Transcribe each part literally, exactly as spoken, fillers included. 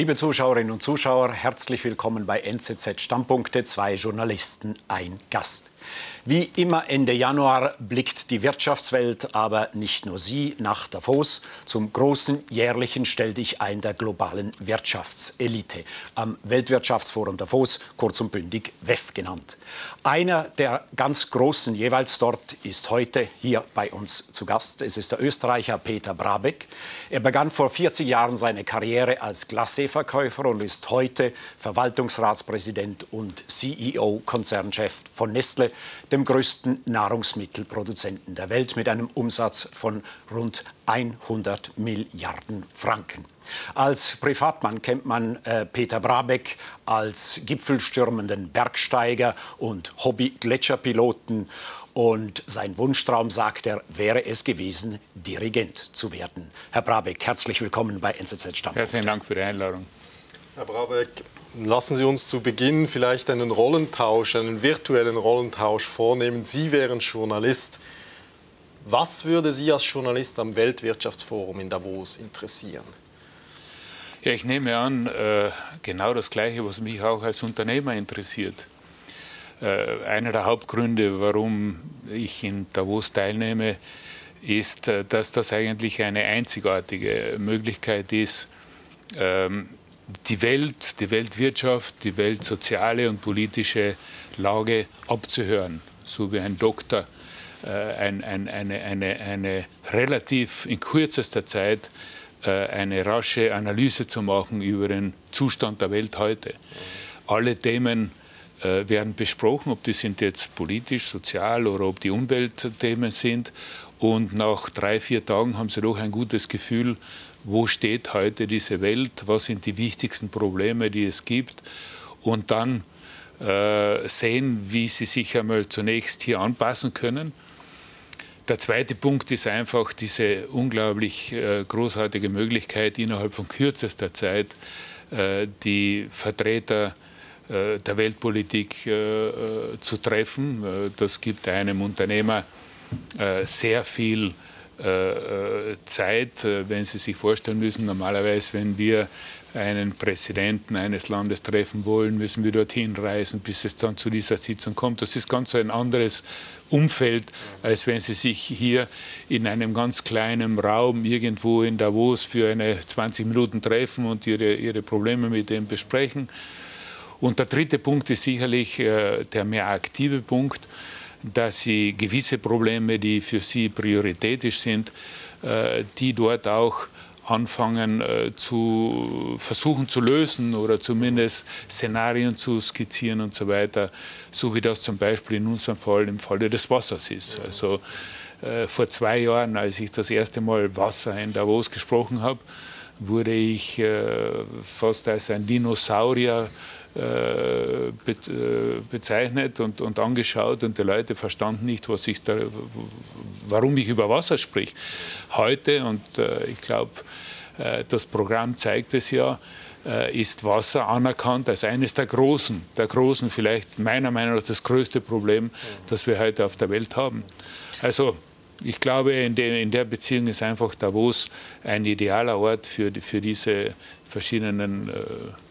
Liebe Zuschauerinnen und Zuschauer, herzlich willkommen bei N Z Z Standpunkte, zwei Journalisten, ein Gast. Wie immer Ende Januar blickt die Wirtschaftswelt, aber nicht nur sie, nach Davos zum großen jährlichen Stelldichein der globalen Wirtschaftselite am Weltwirtschaftsforum Davos, kurz und bündig W E F genannt. Einer der ganz Großen jeweils dort ist heute hier bei uns zu Gast. Es ist der Österreicher Peter Brabeck. Er begann vor vierzig Jahren seine Karriere als Glacé-Verkäufer und ist heute Verwaltungsratspräsident und C E O-Konzernchef von Nestlé, dem größten Nahrungsmittelproduzenten der Welt mit einem Umsatz von rund hundert Milliarden Franken. Als Privatmann kennt man äh, Peter Brabeck als gipfelstürmenden Bergsteiger und Hobby-Gletscherpiloten. Und sein Wunschtraum, sagt er, wäre es gewesen, Dirigent zu werden. Herr Brabeck, herzlich willkommen bei N Z Z Standpunkte. Herzlichen Dank für die Einladung. Herr Brabeck, lassen Sie uns zu Beginn vielleicht einen Rollentausch, einen virtuellen Rollentausch vornehmen. Sie wären Journalist. Was würde Sie als Journalist am Weltwirtschaftsforum in Davos interessieren? Ja, ich nehme an, äh, genau das Gleiche, was mich auch als Unternehmer interessiert. Äh, einer der Hauptgründe, warum ich in Davos teilnehme, ist, äh, dass das eigentlich eine einzigartige Möglichkeit ist, ähm, die Welt, die Weltwirtschaft, die weltsoziale und politische Lage abzuhören, so wie ein Doktor äh, ein, ein, eine, eine, eine relativ in kürzester Zeit äh, eine rasche Analyse zu machen über den Zustand der Welt heute. Alle Themen äh, werden besprochen, ob die sind jetzt politisch, sozial oder ob die Umweltthemen sind. Und nach drei, vier Tagen haben Sie doch ein gutes Gefühl, wo steht heute diese Welt, was sind die wichtigsten Probleme, die es gibt. Und dann äh, sehen, wie Sie sich einmal zunächst hier anpassen können. Der zweite Punkt ist einfach diese unglaublich äh, großartige Möglichkeit, innerhalb von kürzester Zeit äh, die Vertreter äh, der Weltpolitik äh, zu treffen. Äh, das gibt einem Unternehmer äh, sehr viel äh, Zeit, äh, wenn Sie sich vorstellen müssen, normalerweise, wenn wir einen Präsidenten eines Landes treffen wollen, müssen wir dorthin reisen, bis es dann zu dieser Sitzung kommt. Das ist ganz ein anderes Umfeld, als wenn Sie sich hier in einem ganz kleinen Raum irgendwo in Davos für eine zwanzig Minuten treffen und Ihre, ihre Probleme mit dem besprechen. Und der dritte Punkt ist sicherlich äh, der mehr aktive Punkt, dass Sie gewisse Probleme, die für Sie prioritätisch sind, äh, die dort auch anfangen äh, zu versuchen zu lösen oder zumindest Szenarien zu skizzieren und so weiter, so wie das zum Beispiel in unserem Fall im Falle des Wassers ist. Also äh, vor zwei Jahren, als ich das erste Mal Wasser in Davos gesprochen habe, wurde ich äh, fast als ein Dinosaurier äh, be äh, bezeichnet und, und angeschaut, und die Leute verstanden nicht, was ich da, warum ich über Wasser spreche. Heute, und äh, ich glaube, äh, das Programm zeigt es ja, äh, ist Wasser anerkannt als eines der großen, der großen, vielleicht meiner Meinung nach das größte Problem, das wir heute auf der Welt haben. Also ich glaube, in, de, in der Beziehung ist einfach Davos ein idealer Ort für, für diese verschiedenen äh,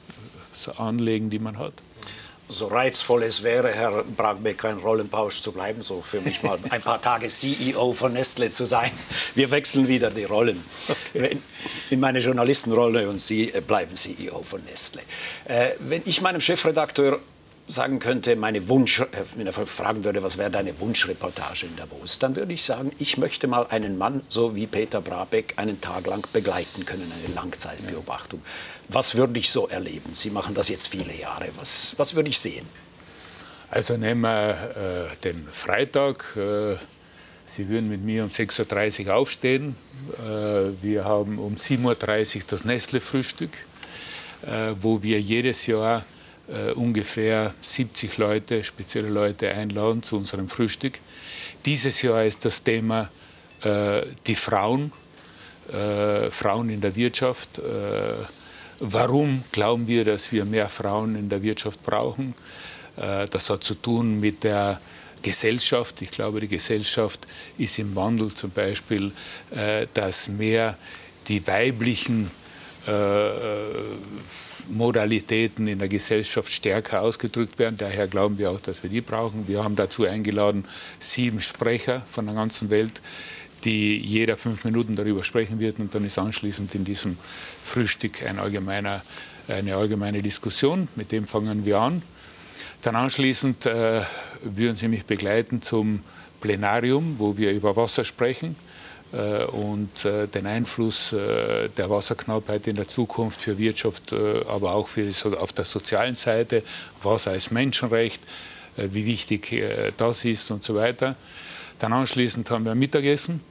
Anliegen, die man hat. So reizvoll es wäre, Herr Brabeck, ein Rollentausch zu bleiben, so für mich mal ein paar Tage C E O von Nestlé zu sein. Wir wechseln wieder die Rollen. Okay. In meine Journalistenrolle, und Sie bleiben C E O von Nestlé. Äh, wenn ich meinem Chefredakteur sagen könnte, meine Wunsch, wenn er fragen würde, was wäre deine Wunschreportage in Davos, dann würde ich sagen, ich möchte mal einen Mann, so wie Peter Brabeck, einen Tag lang begleiten können, eine Langzeitbeobachtung. Was würde ich so erleben? Sie machen das jetzt viele Jahre. Was, was würde ich sehen? Also nehmen wir äh, den Freitag. Äh, Sie würden mit mir um sechs Uhr dreißig aufstehen. Äh, wir haben um sieben Uhr dreißig das Nestlé-Frühstück, äh, wo wir jedes Jahr Uh, ungefähr siebzig Leute, spezielle Leute einladen zu unserem Frühstück. Dieses Jahr ist das Thema uh, die Frauen, uh, Frauen in der Wirtschaft. Uh, warum glauben wir, dass wir mehr Frauen in der Wirtschaft brauchen? Uh, das hat zu tun mit der Gesellschaft. Ich glaube, die Gesellschaft ist im Wandel, zum Beispiel, uh, dass mehr die weiblichen äh, Modalitäten in der Gesellschaft stärker ausgedrückt werden. Daher glauben wir auch, dass wir die brauchen. Wir haben dazu eingeladen sieben Sprecher von der ganzen Welt, die jeder fünf Minuten darüber sprechen wird. Und dann ist anschließend in diesem Frühstück ein allgemeiner, eine allgemeine Diskussion. Mit dem fangen wir an. Dann anschließend äh, würden Sie mich begleiten zum Plenarium, wo wir über Wasser sprechen äh, und äh, den Einfluss äh, der Wasserknappheit in der Zukunft für Wirtschaft, äh, aber auch für die, auf der sozialen Seite, Wasser als Menschenrecht, äh, wie wichtig äh, das ist und so weiter. Dann anschließend haben wir ein Mittagessen.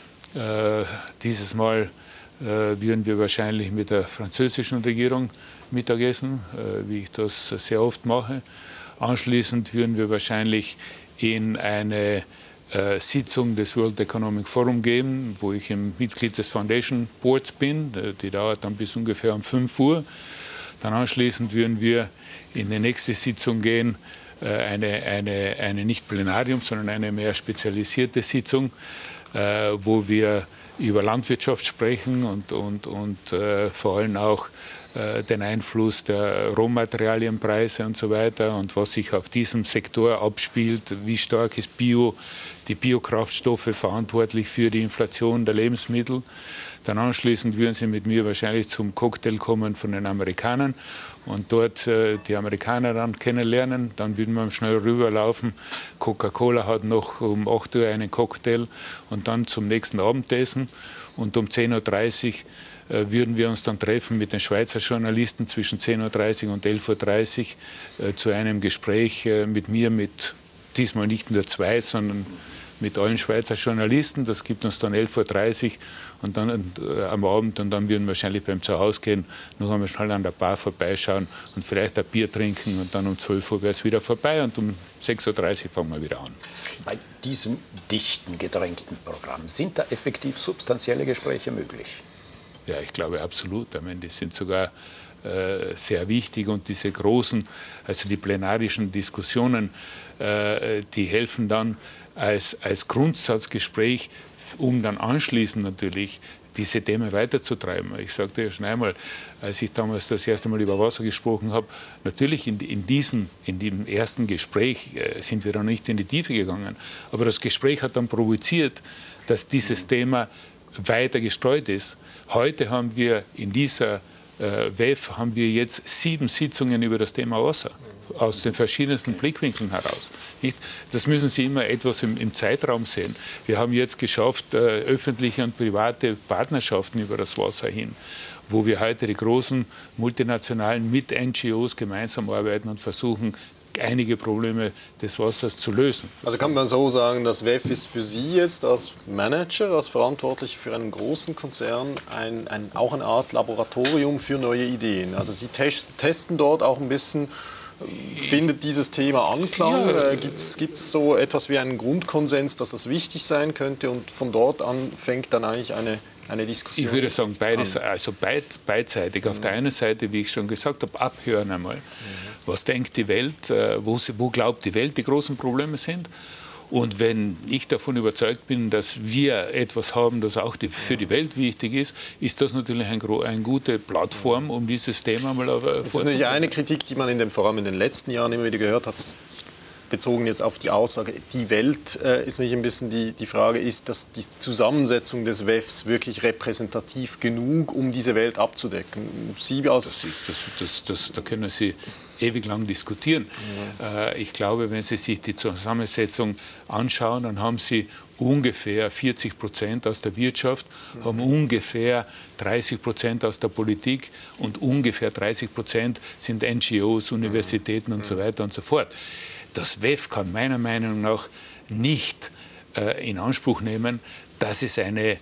Äh, dieses Mal äh, würden wir wahrscheinlich mit der französischen Regierung Mittagessen, äh, wie ich das sehr oft mache. Anschließend würden wir wahrscheinlich in eine äh, Sitzung des World Economic Forum gehen, wo ich im Mitglied des Foundation Boards bin. Die dauert dann bis ungefähr um fünf Uhr. Dann anschließend würden wir in die nächste Sitzung gehen, äh, eine, eine, eine nicht Plenarium, sondern eine mehr spezialisierte Sitzung, äh, wo wir über Landwirtschaft sprechen und, und, und äh, vor allem auch den Einfluss der Rohmaterialienpreise und so weiter und was sich auf diesem Sektor abspielt, wie stark ist Bio, die Biokraftstoffe verantwortlich für die Inflation der Lebensmittel. Dann anschließend würden Sie mit mir wahrscheinlich zum Cocktail kommen von den Amerikanern und dort äh, die Amerikaner dann kennenlernen. Dann würden wir schnell rüberlaufen. Coca-Cola hat noch um acht Uhr einen Cocktail und dann zum nächsten Abendessen. Und um zehn Uhr dreißig äh, würden wir uns dann treffen mit den Schweizer Journalisten zwischen zehn Uhr dreißig und elf Uhr dreißig äh, zu einem Gespräch äh, mit mir, mit diesmal nicht nur zwei, sondern mit allen Schweizer Journalisten. Das gibt uns dann elf Uhr dreißig und dann äh, am Abend und dann würden wir wahrscheinlich beim Zuhausgehen noch einmal schnell an der Bar vorbeischauen und vielleicht ein Bier trinken und dann um zwölf Uhr wäre es wieder vorbei und um sechs Uhr dreißig fangen wir wieder an. Bei diesem dichten, gedrängten Programm sind da effektiv substanzielle Gespräche möglich? Ja, ich glaube absolut. Ich meine, die sind sogar äh, sehr wichtig und diese großen, also die plenarischen Diskussionen, äh, die helfen dann als, als Grundsatzgespräch, um dann anschließend natürlich diese Themen weiterzutreiben. Ich sagte ja schon einmal, als ich damals das erste Mal über Wasser gesprochen habe, natürlich in, in, diesen, in diesem ersten Gespräch äh, sind wir dann nicht in die Tiefe gegangen. Aber das Gespräch hat dann provoziert, dass dieses Thema weiter gestreut ist. Heute haben wir in dieser äh, W E F haben wir jetzt sieben Sitzungen über das Thema Wasser, aus den verschiedensten Blickwinkeln heraus. Nicht? Das müssen Sie immer etwas im, im Zeitraum sehen. Wir haben jetzt geschafft, äh, öffentliche und private Partnerschaften über das Wasser hin, wo wir heute die großen multinationalen mit N G Os gemeinsam arbeiten und versuchen, einige Probleme des Wassers zu lösen. Also kann man so sagen, das W E F ist für Sie jetzt als Manager, als Verantwortlicher für einen großen Konzern ein, ein, auch eine Art Laboratorium für neue Ideen. Also Sie test, testen dort auch ein bisschen, findet dieses Thema Anklang? Ja, äh, Gibt es so etwas wie einen Grundkonsens, dass das wichtig sein könnte und von dort an fängt dann eigentlich eine Eine Diskussion. Ich würde sagen, beides, also beid, beidseitig. Auf mhm. der einen Seite, wie ich schon gesagt habe, abhören einmal. Mhm. Was denkt die Welt, wo, sie, wo glaubt die Welt, die großen Probleme sind? Und wenn ich davon überzeugt bin, dass wir etwas haben, das auch die, für die Welt wichtig ist, ist das natürlich ein, eine gute Plattform, um dieses Thema mal vorzubringen. Das ist natürlich eine Kritik, die man in dem, vor allem in den letzten Jahren immer wieder gehört hat, bezogen jetzt auf die Aussage, die Welt, äh, ist nicht ein bisschen die, die Frage, ist, dass die Zusammensetzung des W E Fs wirklich repräsentativ genug, um diese Welt abzudecken? Sie als das ist, das, das, das, da können Sie ewig lang diskutieren. Ja. Äh, ich glaube, wenn Sie sich die Zusammensetzung anschauen, dann haben Sie ungefähr vierzig Prozent aus der Wirtschaft, mhm. haben ungefähr dreißig Prozent aus der Politik und ungefähr dreißig Prozent sind N G Os, Universitäten mhm. und so weiter und so fort. Das W E F kann meiner Meinung nach nicht äh, in Anspruch nehmen, dass es eine,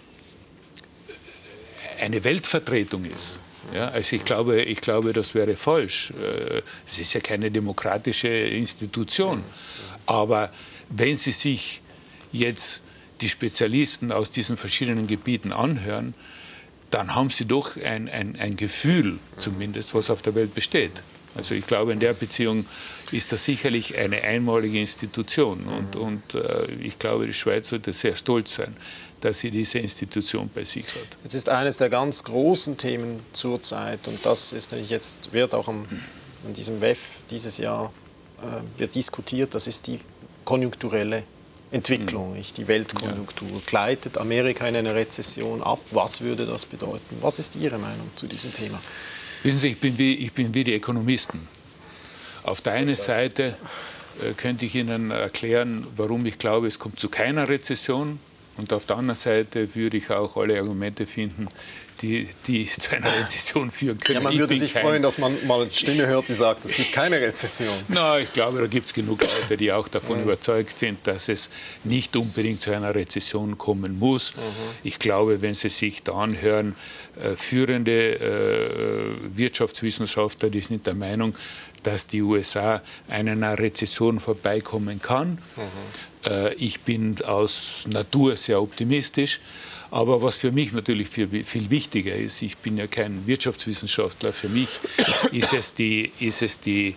eine Weltvertretung ist. Ja, also ich glaube, ich glaube, das wäre falsch. Äh, es ist ja keine demokratische Institution. Aber wenn Sie sich jetzt die Spezialisten aus diesen verschiedenen Gebieten anhören, dann haben Sie doch ein, ein, ein Gefühl, zumindest, was auf der Welt besteht. Also ich glaube, in der Beziehung ist das sicherlich eine einmalige Institution. Und, und äh, ich glaube, die Schweiz sollte sehr stolz sein, dass sie diese Institution bei sich hat. Jetzt ist eines der ganz großen Themen zurzeit, und das ist nämlich jetzt, wird auch am, an diesem W E F dieses Jahr äh, wird diskutiert, das ist die konjunkturelle Entwicklung, nicht die Weltkonjunktur. Ja. Gleitet Amerika in eine Rezession ab? Was würde das bedeuten? Was ist Ihre Meinung zu diesem Thema? Wissen Sie, ich bin wie, ich bin wie die Ökonomisten. Auf der einen Seite äh, könnte ich Ihnen erklären, warum ich glaube, es kommt zu keiner Rezession. Und auf der anderen Seite würde ich auch alle Argumente finden, die, die zu einer Rezession führen können. Ja, man würde sich freuen, dass man mal eine Stimme hört, die sagt, es gibt keine Rezession. Na, ich glaube, da gibt es genug Leute, die auch davon mhm. überzeugt sind, dass es nicht unbedingt zu einer Rezession kommen muss. Mhm. Ich glaube, wenn Sie sich da anhören, äh, führende äh, Wirtschaftswissenschaftler, die sind der Meinung, dass die U S A an einer Rezession vorbeikommen kann. Mhm. Äh, ich bin aus Natur sehr optimistisch. Aber was für mich natürlich viel, viel wichtiger ist, ich bin ja kein Wirtschaftswissenschaftler, für mich ist es die, ist es die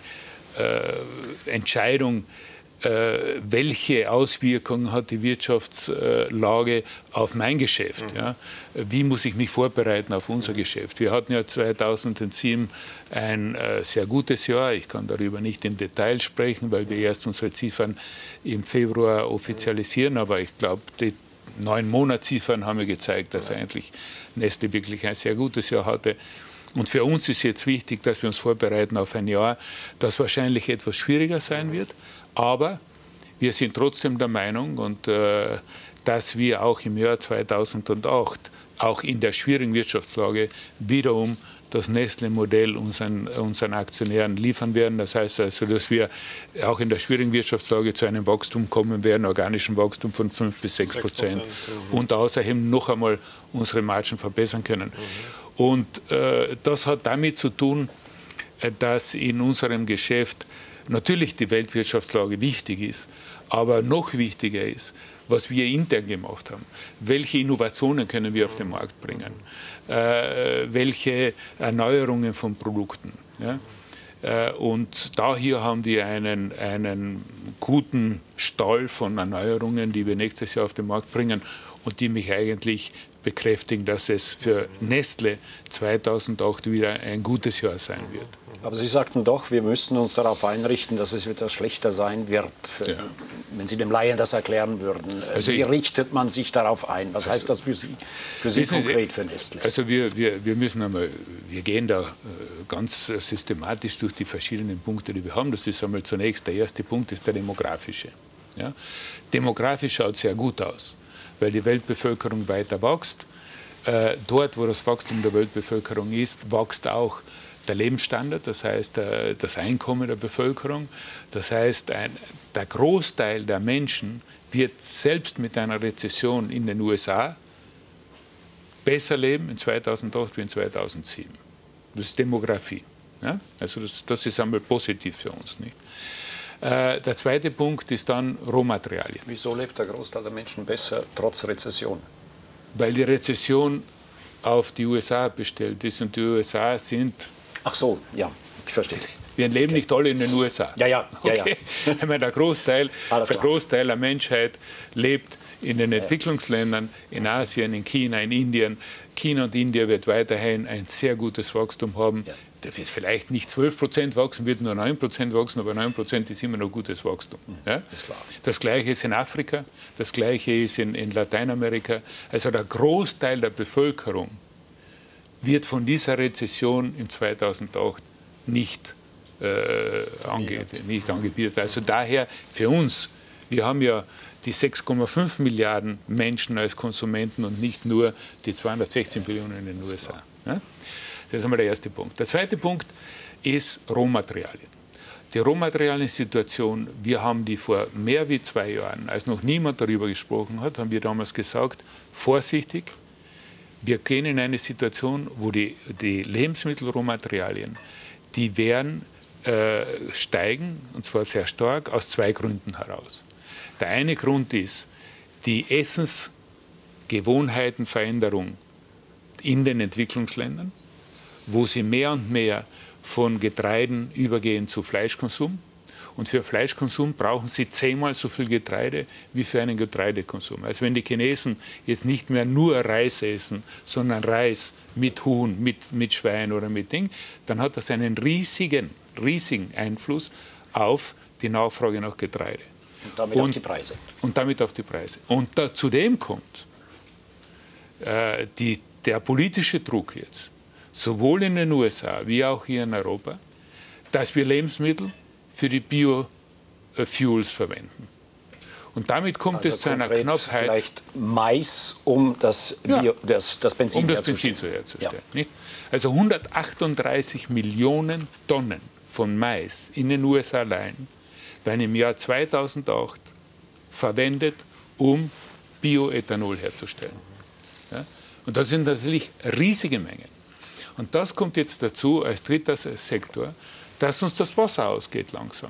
äh, Entscheidung, äh, welche Auswirkungen hat die Wirtschaftslage auf mein Geschäft. Mhm. Ja? Wie muss ich mich vorbereiten auf unser Geschäft? Wir hatten ja zweitausendsieben ein äh, sehr gutes Jahr. Ich kann darüber nicht im Detail sprechen, weil wir erst unsere Ziffern im Februar offizialisieren. Aber ich glaube, die neun Monatsziffern haben mir gezeigt, dass eigentlich Nestlé wirklich ein sehr gutes Jahr hatte. Und für uns ist jetzt wichtig, dass wir uns vorbereiten auf ein Jahr, das wahrscheinlich etwas schwieriger sein wird. Aber wir sind trotzdem der Meinung, und, äh, dass wir auch im Jahr zweitausendacht, auch in der schwierigen Wirtschaftslage, wiederum das Nestlé-Modell unseren, unseren Aktionären liefern werden. Das heißt also, dass wir auch in der schwierigen Wirtschaftslage zu einem Wachstum kommen werden, organischen Wachstum von fünf bis sechs Prozent. Und außerdem noch einmal unsere Margen verbessern können. Mhm. Und äh, das hat damit zu tun, dass in unserem Geschäft natürlich die Weltwirtschaftslage wichtig ist, aber noch wichtiger ist, was wir intern gemacht haben. Welche Innovationen können wir auf den Markt bringen? Äh, welche Erneuerungen von Produkten? Ja? Äh, und da hier haben wir einen, einen guten Stall von Erneuerungen, die wir nächstes Jahr auf den Markt bringen und die mich eigentlich bekräftigen, dass es für Nestlé zweitausendacht wieder ein gutes Jahr sein wird. Aber Sie sagten doch, wir müssen uns darauf einrichten, dass es wieder schlechter sein wird. Für, ja. Wenn Sie dem Laien das erklären würden. Also Wie ich, richtet man sich darauf ein? Was also, heißt das für Sie, für Sie konkret, für Nestlé? Also wir, wir, wir müssen einmal, wir gehen da ganz systematisch durch die verschiedenen Punkte, die wir haben. Das ist einmal zunächst, der erste Punkt ist der demografische. Ja? Demografisch schaut es sehr gut aus, weil die Weltbevölkerung weiter wächst. Äh, dort, wo das Wachstum der Weltbevölkerung ist, wächst auch der Lebensstandard, das heißt äh, das Einkommen der Bevölkerung. Das heißt, ein, der Großteil der Menschen wird selbst mit einer Rezession in den U S A besser leben in zweitausendacht wie in zweitausendsieben. Das ist Demografie. Ja? Also das, das ist einmal positiv für uns. Nicht? Äh, der zweite Punkt ist dann Rohmaterialien. Wieso lebt der Großteil der Menschen besser trotz Rezession? Weil die Rezession auf die U S A bestellt ist und die U S A sind... Ach so, ja, ich verstehe. Wir leben okay. nicht alle in den U S A. Ja, ja, ja. Okay? ja. Ich meine, der Großteil, der Großteil der Menschheit lebt in den Entwicklungsländern, in Asien, in China, in Indien. China und Indien wird weiterhin ein sehr gutes Wachstum haben. Ja. Der wird vielleicht nicht zwölf Prozent wachsen, wird nur neun Prozent wachsen, aber neun Prozent ist immer noch gutes Wachstum. Ja? Ist klar. Das Gleiche ist in Afrika, das Gleiche ist in, in Lateinamerika. Also der Großteil der Bevölkerung wird von dieser Rezession im zweitausendacht nicht, äh, ange, nicht angebieten. Also daher für uns, wir haben ja die sechs Komma fünf Milliarden Menschen als Konsumenten und nicht nur die zweihundertsechzehn Millionen in den U S A. Ja? Das ist einmal der erste Punkt. Der zweite Punkt ist Rohmaterialien. Die Rohmaterialien-Situation, wir haben die vor mehr wie zwei Jahren, als noch niemand darüber gesprochen hat, haben wir damals gesagt, vorsichtig, wir gehen in eine Situation, wo die, die Lebensmittelrohmaterialien, die werden äh, steigen, und zwar sehr stark, aus zwei Gründen heraus. Der eine Grund ist die Essensgewohnheitenveränderung in den Entwicklungsländern, wo sie mehr und mehr von Getreiden übergehen zu Fleischkonsum. Und für Fleischkonsum brauchen sie zehnmal so viel Getreide wie für einen Getreidekonsum. Also wenn die Chinesen jetzt nicht mehr nur Reis essen, sondern Reis mit Huhn, mit, mit Schwein oder mit Ding, dann hat das einen riesigen, riesigen Einfluss auf die Nachfrage nach Getreide. Und damit und, auf die Preise. Und damit auf die Preise. Und da, zudem kommt äh, die, der politische Druck jetzt, sowohl in den U S A wie auch hier in Europa, dass wir Lebensmittel für die Biofuels verwenden. Und damit kommt also es zu einer Knappheit. Vielleicht Mais, um das, Bio, ja, das, das Benzin, um das Benzin zu herzustellen. Ja. Nicht? Also hundertachtunddreißig Millionen Tonnen von Mais in den U S A allein werden im Jahr zweitausendacht verwendet, um Bioethanol herzustellen. Ja? Und das sind natürlich riesige Mengen. Und das kommt jetzt dazu als dritter Sektor, dass uns das Wasser ausgeht langsam.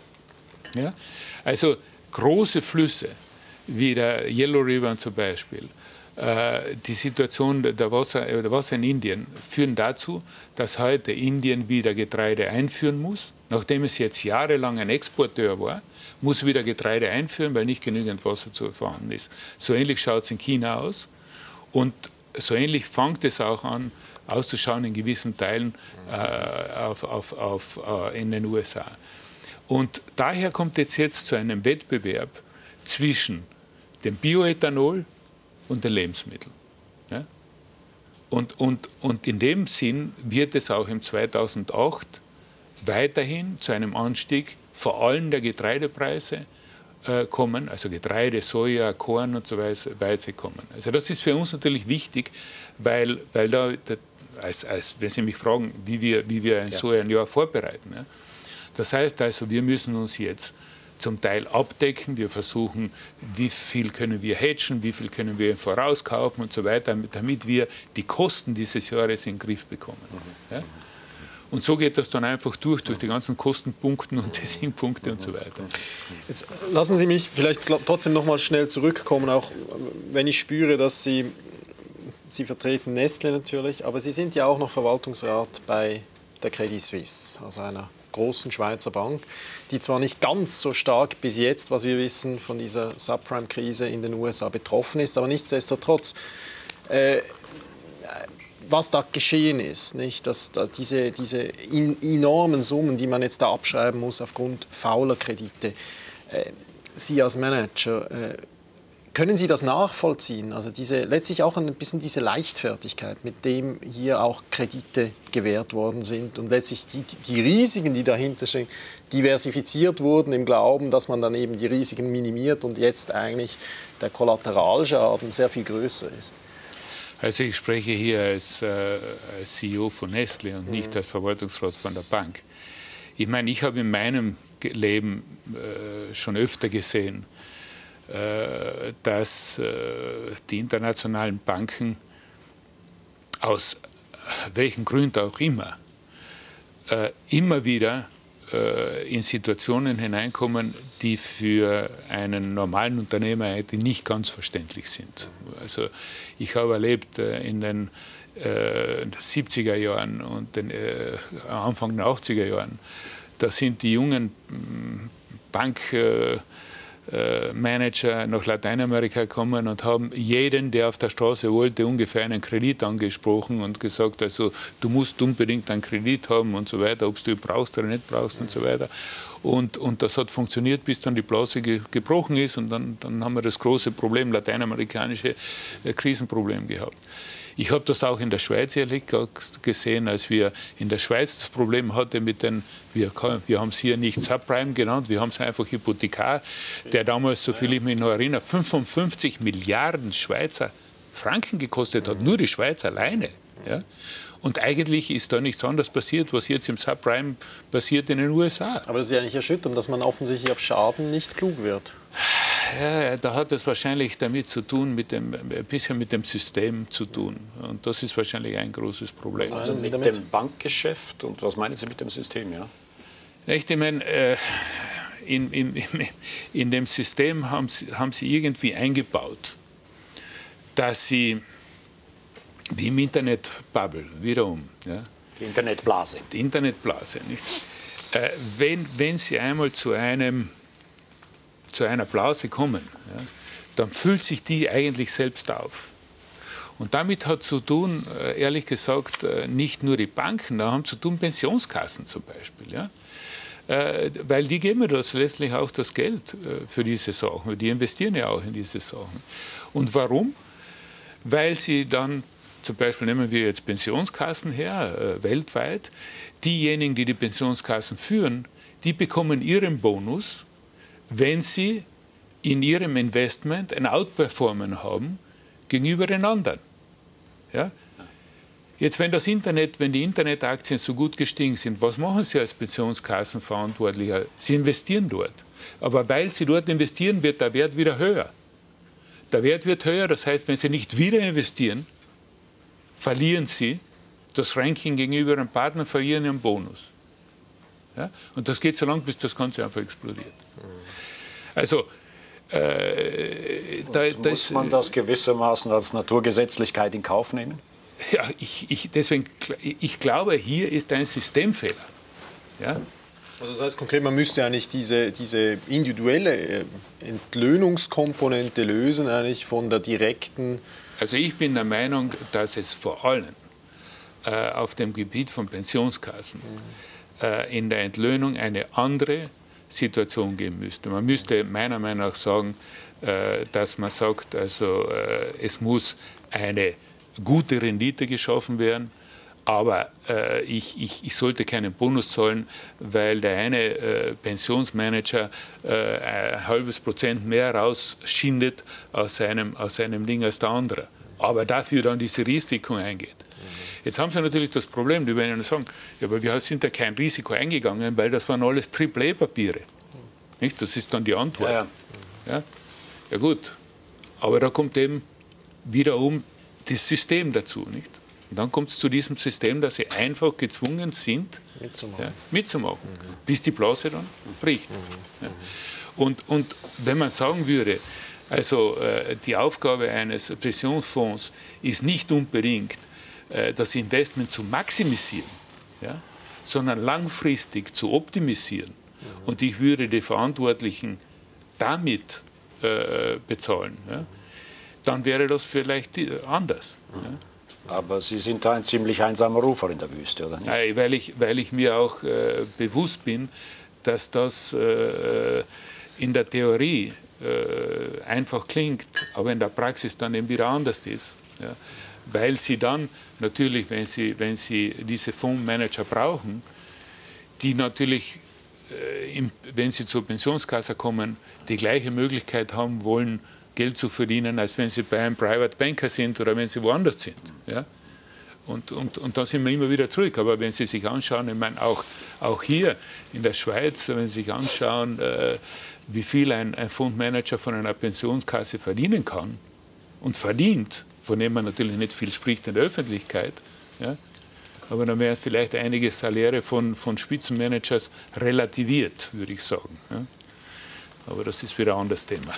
Ja? Also große Flüsse, wie der Yellow River zum Beispiel, äh, die Situation der Wasser, äh, der Wasser in Indien, führen dazu, dass heute Indien wieder Getreide einführen muss. Nachdem es jetzt jahrelang ein Exporteur war, muss wieder Getreide einführen, weil nicht genügend Wasser zu vorhanden ist. So ähnlich schaut es in China aus. Und so ähnlich fängt es auch an, auszuschauen in gewissen Teilen äh, auf, auf, auf, äh, in den U S A. Und daher kommt es jetzt zu einem Wettbewerb zwischen dem Bioethanol und den Lebensmitteln. Ja? Und, und, und in dem Sinn wird es auch im zweitausendacht weiterhin zu einem Anstieg vor allem der Getreidepreise äh, kommen, also Getreide, Soja, Korn und so weiter kommen. Also das ist für uns natürlich wichtig, weil, weil da, da als, als, wenn Sie mich fragen, wie wir, wie wir ja. so ein Jahr vorbereiten. Ja? Das heißt also, wir müssen uns jetzt zum Teil abdecken. Wir versuchen, wie viel können wir hedgen, wie viel können wir vorauskaufen und so weiter, damit wir die Kosten dieses Jahres in den Griff bekommen. Ja? Und so geht das dann einfach durch, durch die ganzen Kostenpunkte und die Sinkpunkte und so weiter. Jetzt lassen Sie mich vielleicht trotzdem noch mal schnell zurückkommen, auch wenn ich spüre, dass Sie, Sie vertreten Nestlé natürlich, aber Sie sind ja auch noch Verwaltungsrat bei der Credit Suisse, also einer großen Schweizer Bank, die zwar nicht ganz so stark bis jetzt, was wir wissen, von dieser Subprime-Krise in den U S A betroffen ist, aber nichtsdestotrotz, äh, was da geschehen ist, nicht? Dass da diese, diese in, enormen Summen, die man jetzt da abschreiben muss aufgrund fauler Kredite, äh, Sie als Manager, äh, können Sie das nachvollziehen? Also diese, letztlich auch ein bisschen diese Leichtfertigkeit, mit dem hier auch Kredite gewährt worden sind und letztlich die, die Risiken, die dahinter stehen, diversifiziert wurden im Glauben, dass man dann eben die Risiken minimiert und jetzt eigentlich der Kollateralschaden sehr viel größer ist. Also ich spreche hier als, äh, als C E O von Nestlé und nicht mhm. als Verwaltungsrat von der Bank. Ich meine, ich habe in meinem Leben äh, schon öfter gesehen, dass die internationalen Banken aus welchen Gründen auch immer immer wieder in Situationen hineinkommen, die für einen normalen Unternehmer eigentlich nicht ganz verständlich sind. Also ich habe erlebt in den siebziger Jahren und den Anfang der achtziger Jahren, da sind die jungen Bank Manager nach Lateinamerika gekommen und haben jeden, der auf der Straße wollte, ungefähr einen Kredit angesprochen und gesagt, also du musst unbedingt einen Kredit haben und so weiter, ob du ihn brauchst oder nicht brauchst und so weiter. Und, und das hat funktioniert, bis dann die Blase ge gebrochen ist und dann, dann haben wir das große Problem, lateinamerikanische äh, Krisenproblem gehabt. Ich habe das auch in der Schweiz ehrlich gesehen, als wir in der Schweiz das Problem hatten mit den, wir, wir haben es hier nicht Subprime genannt, wir haben es einfach Hypothekar, der damals, so viel ich mich noch erinnere, fünfundfünfzig Milliarden Schweizer Franken gekostet hat, nur die Schweiz alleine. Ja? Und eigentlich ist da nichts anderes passiert, was jetzt im Subprime passiert in den U S A. Aber das ist ja nicht erschütternd, dass man offensichtlich auf Schaden nicht klug wird. Ja, da hat es wahrscheinlich damit zu tun, mit dem, ein bisschen mit dem System zu tun. Und das ist wahrscheinlich ein großes Problem. Was meinen Sie mit dem Bankgeschäft und was meinen Sie mit dem System? Ja? Ich meine, äh, in, in, in dem System haben sie, haben sie irgendwie eingebaut, dass sie, wie im Internet-Bubble, wiederum, ja, Die Internetblase. Die Internetblase, nicht? Äh, wenn, wenn Sie einmal zu, einem, zu einer Blase kommen, ja, dann füllt sich die eigentlich selbst auf. Und damit hat zu tun, ehrlich gesagt, nicht nur die Banken, da haben zu tun Pensionskassen zum Beispiel. Ja? Weil die geben das letztlich auch das Geld für diese Sachen. Die investieren ja auch in diese Sachen. Und warum? Weil sie dann, zum Beispiel nehmen wir jetzt Pensionskassen her, weltweit, diejenigen, die die Pensionskassen führen, die bekommen ihren Bonus, wenn sie in ihrem Investment ein Outperformen haben gegenüber den anderen. Ja? Jetzt, wenn das Internet, wenn die Internetaktien so gut gestiegen sind, was machen Sie als Pensionskassenverantwortlicher? Sie investieren dort. Aber weil Sie dort investieren, wird der Wert wieder höher. Der Wert wird höher, das heißt, wenn Sie nicht wieder investieren, verlieren Sie das Ranking gegenüber einem Partner, verlieren Ihren Bonus. Ja? Und das geht so lange, bis das Ganze einfach explodiert. Also, Äh, da, muss das, man das gewissermaßen als Naturgesetzlichkeit in Kauf nehmen? Ja, ich, ich, deswegen, ich glaube, hier ist ein Systemfehler. Ja? Also das heißt konkret, man müsste eigentlich diese, diese individuelle Entlöhnungskomponente lösen, eigentlich von der direkten... Also ich bin der Meinung, dass es vor allem äh, auf dem Gebiet von Pensionskassen mhm. äh, in der Entlöhnung eine andere Situation geben müsste. Man müsste meiner Meinung nach sagen, äh, dass man sagt, also äh, es muss eine gute Rendite geschaffen werden, aber äh, ich, ich, ich sollte keinen Bonus zahlen, weil der eine äh, Pensionsmanager äh, ein halbes Prozent mehr rausschindet aus seinem, aus seinem Ding als der andere, aber dafür dann diese Risiko eingeht. Jetzt haben Sie natürlich das Problem, die werden ja sagen, ja, aber wir sind ja kein Risiko eingegangen, weil das waren alles Triple A Papiere. Nicht? Das ist dann die Antwort. Ja, ja. Ja? Ja gut, aber da kommt eben wiederum das System dazu. Nicht? Und dann kommt es zu diesem System, dass Sie einfach gezwungen sind, mitzumachen, ja, mitzumachen mhm. bis die Blase dann bricht. Mhm. Ja. Und, und wenn man sagen würde, also äh, die Aufgabe eines Pensionsfonds ist nicht unbedingt, das Investment zu maximisieren, ja, sondern langfristig zu optimisieren. Mhm. Und ich würde die Verantwortlichen damit äh, bezahlen. Ja, dann wäre das vielleicht anders. Mhm. Ja. Aber Sie sind da ein ziemlich einsamer Rufer in der Wüste, oder nicht? Nein, weil ich, weil ich mir auch äh, bewusst bin, dass das äh, in der Theorie äh, einfach klingt, aber in der Praxis dann eben wieder anders ist. Ja. Weil Sie dann natürlich, wenn Sie, wenn Sie diese Fondsmanager brauchen, die natürlich, äh, im, wenn Sie zur Pensionskasse kommen, die gleiche Möglichkeit haben wollen, Geld zu verdienen, als wenn Sie bei einem Private Banker sind oder wenn Sie woanders sind. Ja? Und, und, und da sind wir immer wieder zurück. Aber wenn Sie sich anschauen, ich meine, auch, auch hier in der Schweiz, wenn Sie sich anschauen, äh, wie viel ein, ein Fondsmanager von einer Pensionskasse verdienen kann und verdient, von dem man natürlich nicht viel spricht in der Öffentlichkeit, ja? Aber dann werden vielleicht einige Saläre von, von Spitzenmanagers relativiert, würde ich sagen. Ja? Aber das ist wieder ein anderes Thema.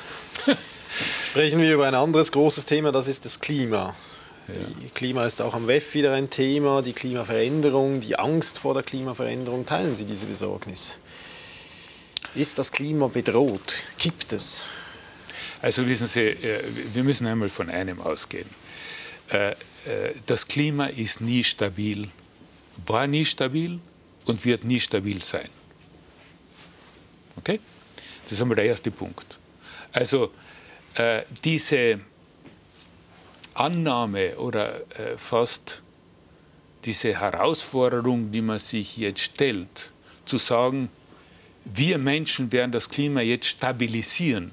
Sprechen wir über ein anderes großes Thema, das ist das Klima. Ja. Klima ist auch am W E F wieder ein Thema, die Klimaveränderung, die Angst vor der Klimaveränderung. Teilen Sie diese Besorgnis? Ist das Klima bedroht? Gibt es? Also wissen Sie, wir müssen einmal von einem ausgehen. Das Klima ist nie stabil, war nie stabil und wird nie stabil sein. Okay? Das ist einmal der erste Punkt. Also diese Annahme oder fast diese Herausforderung, die man sich jetzt stellt, zu sagen, wir Menschen werden das Klima jetzt stabilisieren,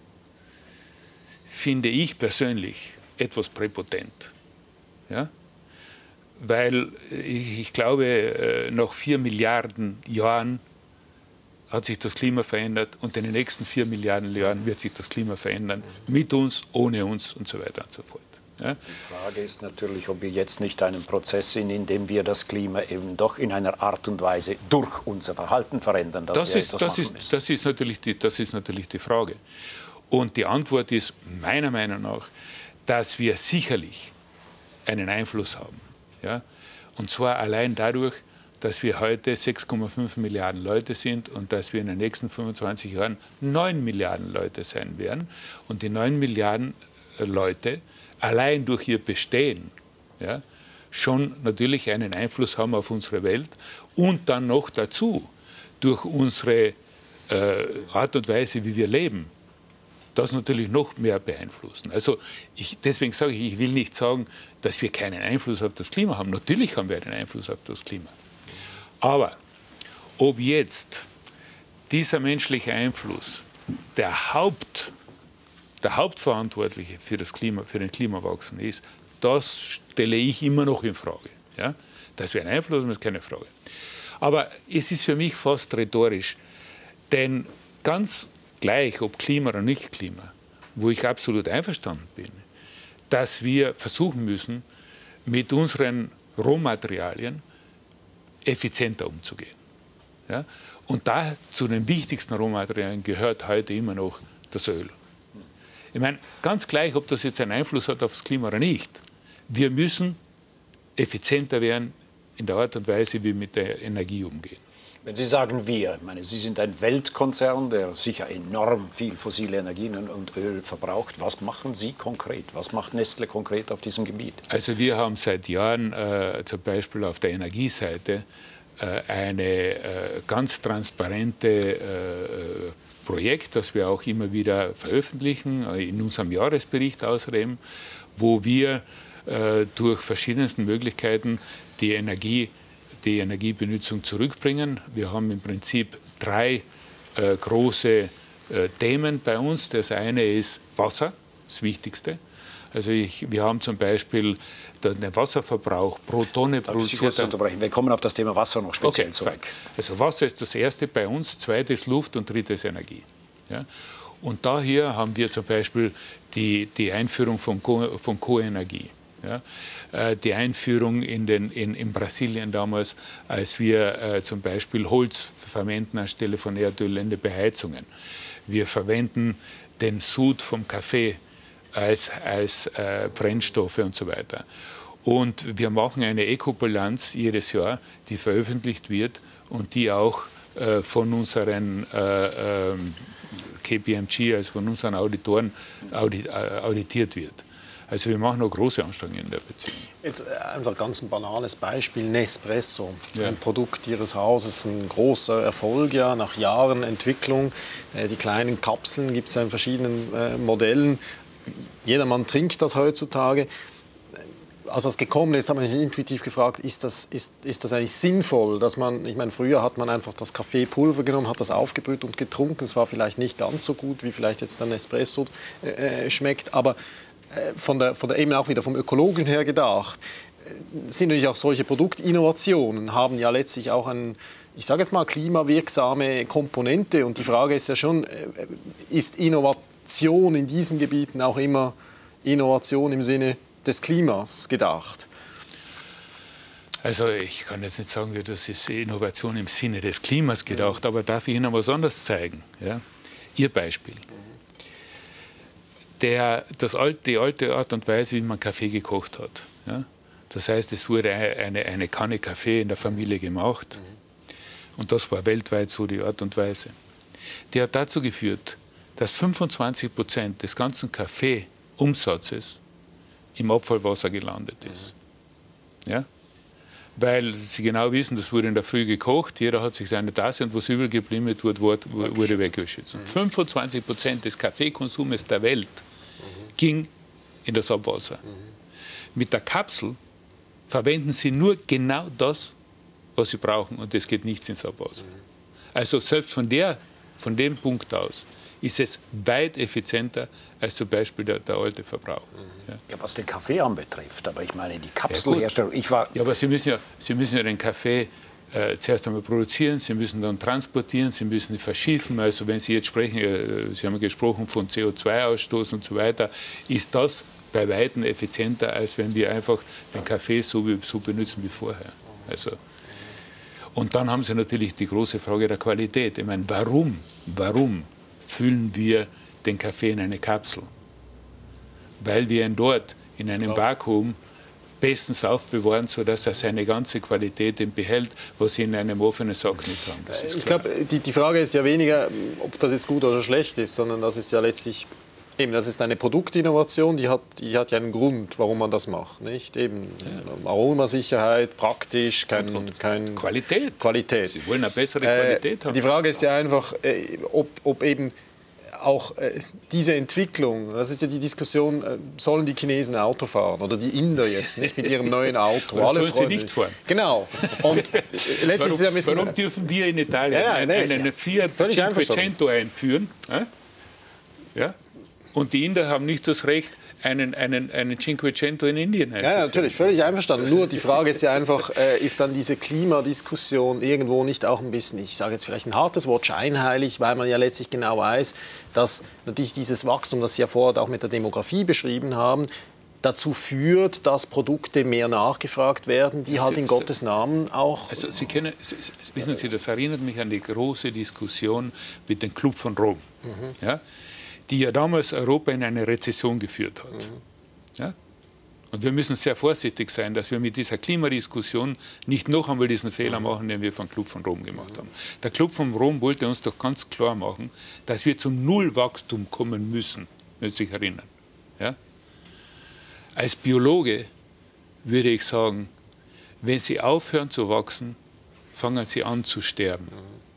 finde ich persönlich etwas präpotent. Ja? Weil ich, ich glaube, nach vier Milliarden Jahren hat sich das Klima verändert und in den nächsten vier Milliarden Jahren wird sich das Klima verändern, mit uns, ohne uns und so weiter und so fort. Ja? Die Frage ist natürlich, ob wir jetzt nicht einen Prozess sind, in dem wir das Klima eben doch in einer Art und Weise durch unser Verhalten verändern. Das ist, das, ist, das, ist natürlich die, das ist natürlich die Frage. Und die Antwort ist meiner Meinung nach, dass wir sicherlich einen Einfluss haben. Ja? Und zwar allein dadurch, dass wir heute sechs Komma fünf Milliarden Leute sind und dass wir in den nächsten fünfundzwanzig Jahren neun Milliarden Leute sein werden. Und die neun Milliarden Leute allein durch ihr Bestehen, ja, schon natürlich einen Einfluss haben auf unsere Welt und dann noch dazu durch unsere äh, Art und Weise, wie wir leben, das natürlich noch mehr beeinflussen. Also ich, deswegen sage ich, ich will nicht sagen, dass wir keinen Einfluss auf das Klima haben. Natürlich haben wir einen Einfluss auf das Klima. Aber ob jetzt dieser menschliche Einfluss der, Haupt, der Hauptverantwortliche für, das Klima, für den Klimawachsen ist, das stelle ich immer noch in Frage. Ja? Dass wir einen Einfluss haben, ist keine Frage. Aber es ist für mich fast rhetorisch, denn ganz gleich, ob Klima oder nicht Klima, wo ich absolut einverstanden bin, dass wir versuchen müssen, mit unseren Rohmaterialien effizienter umzugehen. Ja? Und da zu den wichtigsten Rohmaterialien gehört heute immer noch das Öl. Ich meine, ganz gleich, ob das jetzt einen Einfluss hat auf das Klima oder nicht, wir müssen effizienter werden in der Art und Weise, wie wir mit der Energie umgehen. Wenn Sie sagen wir, ich meine, Sie sind ein Weltkonzern, der sicher enorm viel fossile Energien und Öl verbraucht. Was machen Sie konkret? Was macht Nestle konkret auf diesem Gebiet? Also wir haben seit Jahren äh, zum Beispiel auf der Energieseite äh, eine äh, ganz transparente äh, Projekt, das wir auch immer wieder veröffentlichen, äh, in unserem Jahresbericht außerdem, wo wir äh, durch verschiedenste Möglichkeiten die Energie die Energiebenutzung zurückbringen. Wir haben im Prinzip drei äh, große äh, Themen bei uns. Das eine ist Wasser, das Wichtigste. Also ich, wir haben zum Beispiel den Wasserverbrauch pro Tonne produziert. Wir kommen auf das Thema Wasser noch speziell okay, zurück. Fein. Also Wasser ist das erste bei uns, zweites Luft und drittes Energie. Ja? Und daher haben wir zum Beispiel die, die Einführung von, Co von Koenergie. Ja, die Einführung in, den, in, in Brasilien damals, als wir äh, zum Beispiel Holz verwenden anstelle von Erdöl in den Beheizungen. Wir verwenden den Sud vom Kaffee als, als äh, Brennstoffe und so weiter. Und wir machen eine Ökobilanz jedes Jahr, die veröffentlicht wird und die auch äh, von unseren äh, äh, K P M G, also von unseren Auditoren, audit, äh, auditiert wird. Also wir machen auch große Anstrengungen in der Beziehung. Jetzt einfach ganz ein banales Beispiel, Nespresso, ja. ein Produkt Ihres Hauses, ein großer Erfolg, ja, nach Jahren Entwicklung. Die kleinen Kapseln gibt es ja in verschiedenen äh, Modellen. Jedermann trinkt das heutzutage. Als das gekommen ist, hat man sich intuitiv gefragt, ist das, ist, ist das eigentlich sinnvoll, dass man, ich meine, früher hat man einfach das Kaffeepulver genommen, hat das aufgebrüht und getrunken. Es war vielleicht nicht ganz so gut, wie vielleicht jetzt der Nespresso äh, schmeckt, aber Von der, von der eben auch wieder vom Ökologen her gedacht, sind natürlich auch solche Produktinnovationen, haben ja letztlich auch eine, ich sage jetzt mal, klimawirksame Komponente. Und die Frage ist ja schon, ist Innovation in diesen Gebieten auch immer Innovation im Sinne des Klimas gedacht? Also ich kann jetzt nicht sagen, das ist Innovation im Sinne des Klimas gedacht, aber darf ich Ihnen was anderes zeigen? Ja? Ihr Beispiel. Der, das alte, die alte Art und Weise, wie man Kaffee gekocht hat. Ja? Das heißt, es wurde eine, eine Kanne Kaffee in der Familie gemacht. Mhm. Und das war weltweit so die Art und Weise. Die hat dazu geführt, dass fünfundzwanzig Prozent des ganzen Kaffeeumsatzes im Abfallwasser gelandet ist. Mhm. Ja? Weil Sie genau wissen, das wurde in der Früh gekocht, jeder hat sich seine Tasse und was übrig geblieben ist, wurde, wurde weggeschützt. Mhm. fünfundzwanzig Prozent des Kaffeekonsumes der Welt mhm. ging in das Abwasser. Mhm. Mit der Kapsel verwenden Sie nur genau das, was Sie brauchen und es geht nichts ins Abwasser. Mhm. Also selbst von, der, von dem Punkt aus ist es weit effizienter als zum Beispiel der, der alte Verbrauch. Mhm. Ja. Ja, was den Kaffee anbetrifft, aber ich meine die Kapselherstellung. Ich war ja, aber Sie müssen ja, Sie müssen ja den Kaffee äh, zuerst einmal produzieren, Sie müssen dann transportieren, Sie müssen ihn verschiffen. Also wenn Sie jetzt sprechen, äh, Sie haben ja gesprochen von C O zwei Ausstoß und so weiter, ist das bei Weitem effizienter, als wenn wir einfach den Kaffee so, wie, so benutzen wie vorher. Also, und dann haben Sie natürlich die große Frage der Qualität. Ich meine, warum, warum füllen wir den Kaffee in eine Kapsel? Weil wir ihn dort in einem Vakuum bestens aufbewahren, sodass er seine ganze Qualität behält, was Sie in einem offenen Sack nicht haben. Ich glaube, die, die Frage ist ja weniger, ob das jetzt gut oder schlecht ist, sondern das ist ja letztlich, eben, das ist eine Produktinnovation, die hat, die hat ja einen Grund, warum man das macht. Nicht? Eben ja. Aromasicherheit, praktisch, kein, und kein Qualität. Qualität. Sie wollen eine bessere Qualität äh, haben. Die Frage ist ja einfach, äh, ob, ob eben auch äh, diese Entwicklung, das ist ja die Diskussion, äh, sollen die Chinesen Auto fahren oder die Inder jetzt nicht mit ihrem neuen Auto? Oder alle sollen sie nicht fahren? Genau. Und äh, letztlich warum, ist ja ein bisschen, warum dürfen wir in Italien ja, ja, nee, einen Fiat Cinquecento einführen? Äh? Ja? Und die Inder haben nicht das Recht, einen, einen, einen Cinquecento in Indien einzuführen. Ja, natürlich, völlig einverstanden. Nur die Frage ist ja einfach, äh, ist dann diese Klimadiskussion irgendwo nicht auch ein bisschen, ich sage jetzt vielleicht ein hartes Wort, scheinheilig, weil man ja letztlich genau weiß, dass natürlich dieses Wachstum, das Sie ja vorher auch mit der Demografie beschrieben haben, dazu führt, dass Produkte mehr nachgefragt werden, die halt in Gottes Namen auch... Also Sie kennen, wissen Sie, das erinnert mich an die große Diskussion mit dem Club von Rom. Mhm. Ja? Die ja damals Europa in eine Rezession geführt hat. Mhm. Ja? Und wir müssen sehr vorsichtig sein, dass wir mit dieser Klimadiskussion nicht noch einmal diesen Fehler machen, den wir vom Club von Rom gemacht haben. Der Club von Rom wollte uns doch ganz klar machen, dass wir zum Nullwachstum kommen müssen, wenn Sie sich erinnern. Ja? Als Biologe würde ich sagen, wenn Sie aufhören zu wachsen, fangen Sie an zu sterben.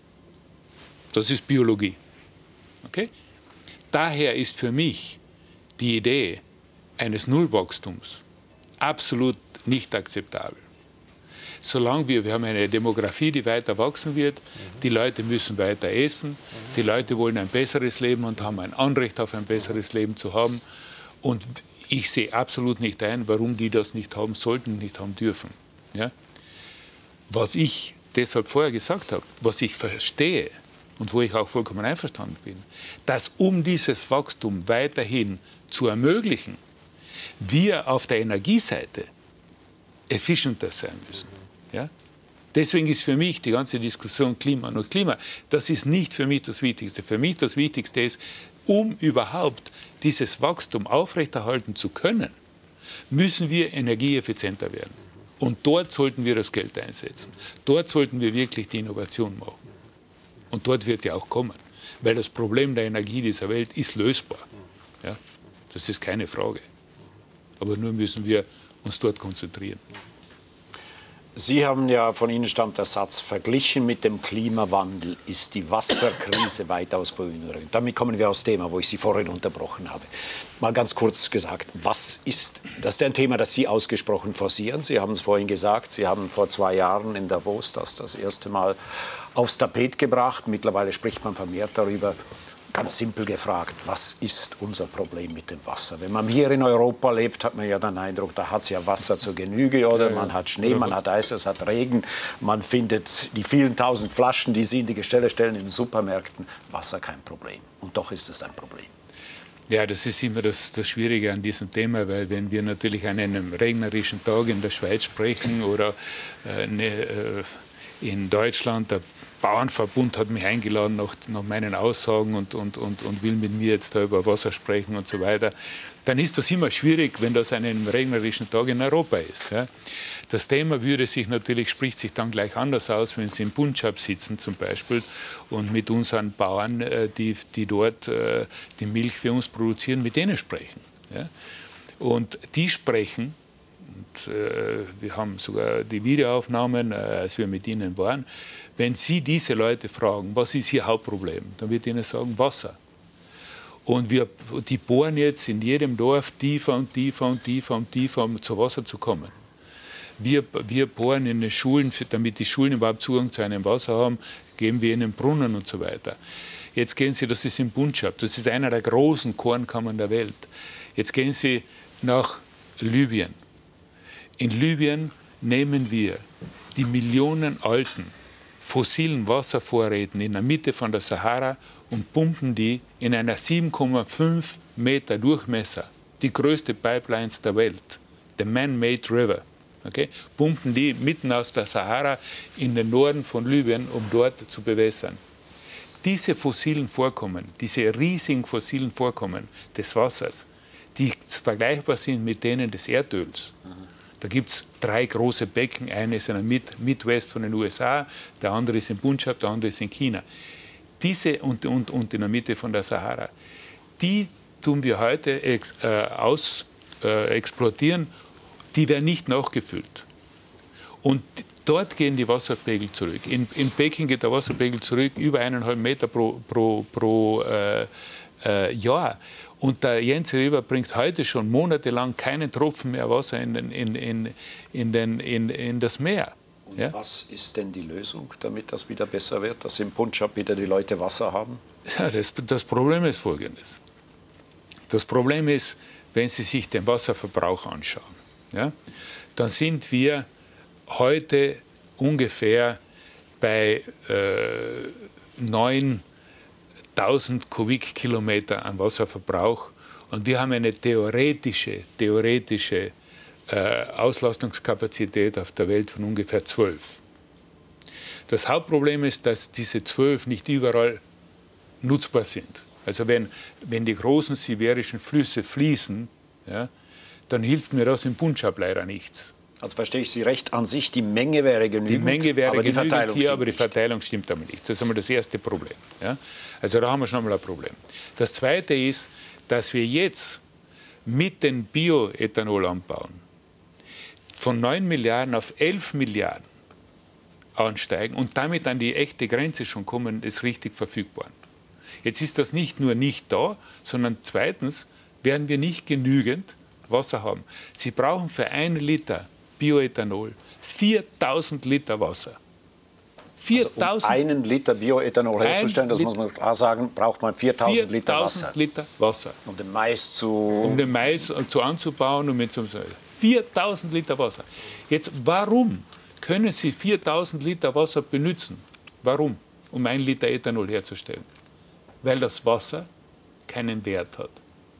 Das ist Biologie. Okay? Daher ist für mich die Idee eines Nullwachstums absolut nicht akzeptabel. Solange wir, wir haben eine Demografie, die weiter wachsen wird, die Leute müssen weiter essen, die Leute wollen ein besseres Leben und haben ein Anrecht auf ein besseres Leben zu haben. Und ich sehe absolut nicht ein, warum die das nicht haben sollten, nicht haben dürfen. Ja? Was ich deshalb vorher gesagt habe, was ich verstehe, und wo ich auch vollkommen einverstanden bin, dass um dieses Wachstum weiterhin zu ermöglichen, wir auf der Energieseite effizienter sein müssen. Ja? Deswegen ist für mich die ganze Diskussion Klima und Klima, das ist nicht für mich das Wichtigste. Für mich das Wichtigste ist, um überhaupt dieses Wachstum aufrechterhalten zu können, müssen wir energieeffizienter werden. Und dort sollten wir das Geld einsetzen. Dort sollten wir wirklich die Innovation machen. Und dort wird ja auch kommen, weil das Problem der Energie dieser Welt ist lösbar. Ja, das ist keine Frage. Aber nur müssen wir uns dort konzentrieren. Sie haben ja, von Ihnen stammt der Satz, verglichen mit dem Klimawandel ist die Wasserkrise weitaus beunruhigend. Damit kommen wir aufs Thema, wo ich Sie vorhin unterbrochen habe. Mal ganz kurz gesagt, was ist, das ist ein Thema, das Sie ausgesprochen forcieren. Sie haben es vorhin gesagt, Sie haben vor zwei Jahren in Davos das das erste Mal aufs Tapet gebracht. Mittlerweile spricht man vermehrt darüber. Ganz simpel gefragt, was ist unser Problem mit dem Wasser? Wenn man hier in Europa lebt, hat man ja den Eindruck, da hat es ja Wasser zur Genüge, oder? Man hat Schnee, man hat Eis, es hat Regen, man findet die vielen tausend Flaschen, die Sie in die Gestelle stellen in den Supermärkten, Wasser kein Problem. Und doch ist es ein Problem. Ja, das ist immer das, das Schwierige an diesem Thema, weil wenn wir natürlich an einem regnerischen Tag in der Schweiz sprechen oder äh, ne, äh, in Deutschland, der Bauernverbund hat mich eingeladen nach, nach meinen Aussagen und, und, und, und will mit mir jetzt da über Wasser sprechen und so weiter, dann ist das immer schwierig, wenn das an einem regnerischen Tag in Europa ist. Ja. Das Thema würde sich natürlich, spricht sich dann gleich anders aus, wenn Sie in Punjab sitzen zum Beispiel und mit unseren Bauern, die, die dort die Milch für uns produzieren, mit denen sprechen. Ja. Und die sprechen, und äh, wir haben sogar die Videoaufnahmen, äh, als wir mit ihnen waren, wenn Sie diese Leute fragen, was ist Ihr Hauptproblem, dann wird Ihnen sagen, Wasser. Und wir, die bohren jetzt in jedem Dorf tiefer und tiefer und tiefer und tiefer, um zu Wasser zu kommen. Wir, wir bohren in den Schulen, damit die Schulen überhaupt Zugang zu einem Wasser haben, geben wir ihnen Brunnen und so weiter. Jetzt gehen Sie, das ist in Punjab, das ist einer der großen Kornkammern der Welt. Jetzt gehen Sie nach Libyen. In Libyen nehmen wir die millionenalten fossilen Wasservorräten in der Mitte von der Sahara und pumpen die in einer sieben Komma fünf Meter Durchmesser, die größte Pipelines der Welt, the Man-Made River, okay, pumpen die mitten aus der Sahara in den Norden von Libyen, um dort zu bewässern. Diese fossilen Vorkommen, diese riesigen fossilen Vorkommen des Wassers, die vergleichbar sind mit denen des Erdöls, Da gibt es drei große Becken. Eine ist in der Mid Midwest von den U S A, der andere ist in Punjab, der andere ist in China. Diese und, und, und in der Mitte von der Sahara. Die tun wir heute ex, äh, aus, äh, exportieren, die werden nicht nachgefüllt. Und dort gehen die Wasserpegel zurück. In, in Peking geht der Wasserpegel zurück über eineinhalb Meter pro, pro, pro äh, äh, Jahr. Und der Yangtze River bringt heute schon monatelang keinen Tropfen mehr Wasser in, den, in, in, in, den, in, in das Meer. Und ja? Was ist denn die Lösung, damit das wieder besser wird, dass im Punjab wieder die Leute Wasser haben? Ja, das, das Problem ist folgendes. Das Problem ist, wenn Sie sich den Wasserverbrauch anschauen, ja, dann sind wir heute ungefähr bei äh, neuntausend Kubikkilometer an Wasserverbrauch und wir haben eine theoretische, theoretische äh, Auslastungskapazität auf der Welt von ungefähr zwölf. Das Hauptproblem ist, dass diese zwölf nicht überall nutzbar sind. Also wenn, wenn die großen sibirischen Flüsse fließen, ja, dann hilft mir das im Punjab leider nichts. Also verstehe ich Sie recht, an sich die Menge wäre genügend, die Menge wäre aber die genügend Verteilung hier, stimmt aber die Verteilung stimmt aber nicht. Das ist einmal das erste Problem. Ja? Also da haben wir schon mal ein Problem. Das zweite ist, dass wir jetzt mit den Bioethanol anbauen von neun Milliarden auf elf Milliarden ansteigen und damit an die echte Grenze schon kommen, ist richtig verfügbar. Jetzt ist das nicht nur nicht da, sondern zweitens werden wir nicht genügend Wasser haben. Sie brauchen für einen Liter Bioethanol viertausend Liter Wasser. viertausend, also um einen Liter Bioethanol herzustellen, das Liter, muss man klar sagen, braucht man viertausend Liter Wasser. Liter Wasser. Um den Mais zu... Um den Mais zu anzubauen und mit zum viertausend Liter Wasser. Jetzt, warum können Sie viertausend Liter Wasser benutzen? Warum? Um ein Liter Ethanol herzustellen. Weil das Wasser keinen Wert hat.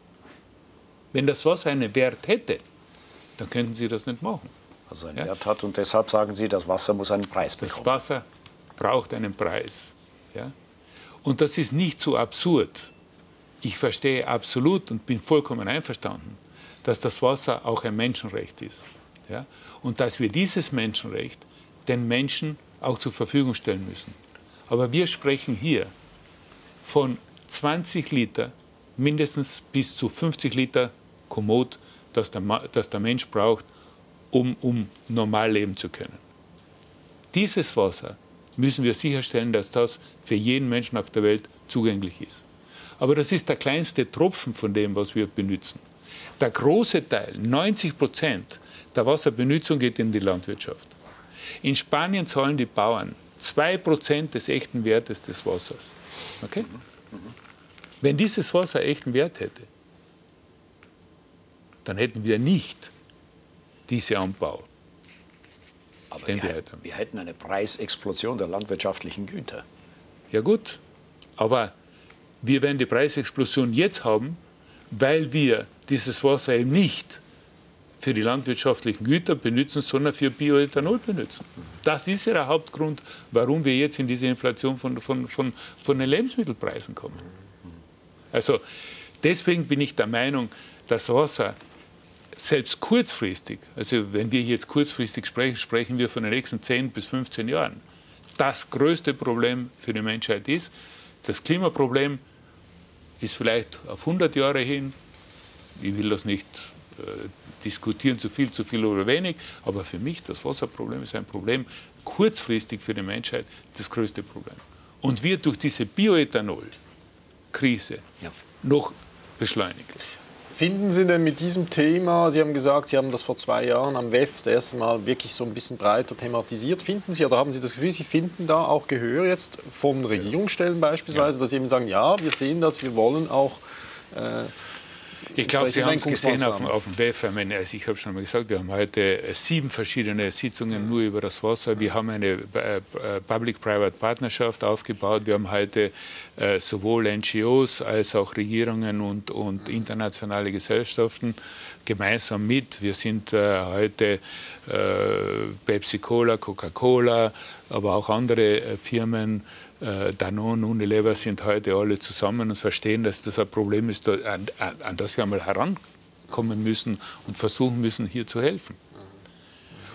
Wenn das Wasser einen Wert hätte, dann könnten Sie das nicht machen. Also einen ja? Wert hat und deshalb sagen Sie, das Wasser muss einen Preis bekommen. Das Wasser braucht einen Preis. Ja? Und das ist nicht so absurd. Ich verstehe absolut und bin vollkommen einverstanden, dass das Wasser auch ein Menschenrecht ist. Ja? Und dass wir dieses Menschenrecht den Menschen auch zur Verfügung stellen müssen. Aber wir sprechen hier von zwanzig Liter, mindestens bis zu fünfzig Liter Kommod, das der, das der Mensch braucht, um, um normal leben zu können. Dieses Wasser müssen wir sicherstellen, dass das für jeden Menschen auf der Welt zugänglich ist. Aber das ist der kleinste Tropfen von dem, was wir benutzen. Der große Teil, neunzig Prozent der Wasserbenutzung, geht in die Landwirtschaft. In Spanien zahlen die Bauern zwei Prozent des echten Wertes des Wassers. Okay? Wenn dieses Wasser echten Wert hätte, dann hätten wir nicht diese Anbau. Aber den wir, wir, hätten. wir hätten eine Preisexplosion der landwirtschaftlichen Güter. Ja gut, aber wir werden die Preisexplosion jetzt haben, weil wir dieses Wasser eben nicht für die landwirtschaftlichen Güter benutzen, sondern für Bioethanol benutzen. Das ist ja der Hauptgrund, warum wir jetzt in diese Inflation von, von, von, von den Lebensmittelpreisen kommen. Also deswegen bin ich der Meinung, dass Wasser selbst kurzfristig, also wenn wir jetzt kurzfristig sprechen, sprechen wir von den nächsten zehn bis fünfzehn Jahren, das größte Problem für die Menschheit ist. Das Klimaproblem ist vielleicht auf hundert Jahre hin, ich will das nicht äh, diskutieren, zu viel, zu viel oder wenig, aber für mich das Wasserproblem ist ein Problem, kurzfristig für die Menschheit das größte Problem. Und wird durch diese Bioethanol-Krise ja. noch beschleunigt. Finden Sie denn mit diesem Thema, Sie haben gesagt, Sie haben das vor zwei Jahren am W E F das erste Mal wirklich so ein bisschen breiter thematisiert, finden Sie oder haben Sie das Gefühl, Sie finden da auch Gehör jetzt von Regierungsstellen beispielsweise, ja. dass Sie eben sagen, ja, wir sehen das, wir wollen auch äh, Ich glaube, Sie haben es gesehen auf, auf dem W E F. Ich, meine, also ich habe schon mal gesagt, wir haben heute sieben verschiedene Sitzungen nur über das Wasser. Wir haben eine äh, Public-Private Partnerschaft aufgebaut. Wir haben heute äh, sowohl N G Os als auch Regierungen und, und internationale Gesellschaften gemeinsam mit. Wir sind äh, heute äh, Pepsi-Cola, Coca-Cola, aber auch andere äh, Firmen, Danone, Unilever sind heute alle zusammen und verstehen, dass das ein Problem ist, an, an das wir einmal herankommen müssen und versuchen müssen, hier zu helfen.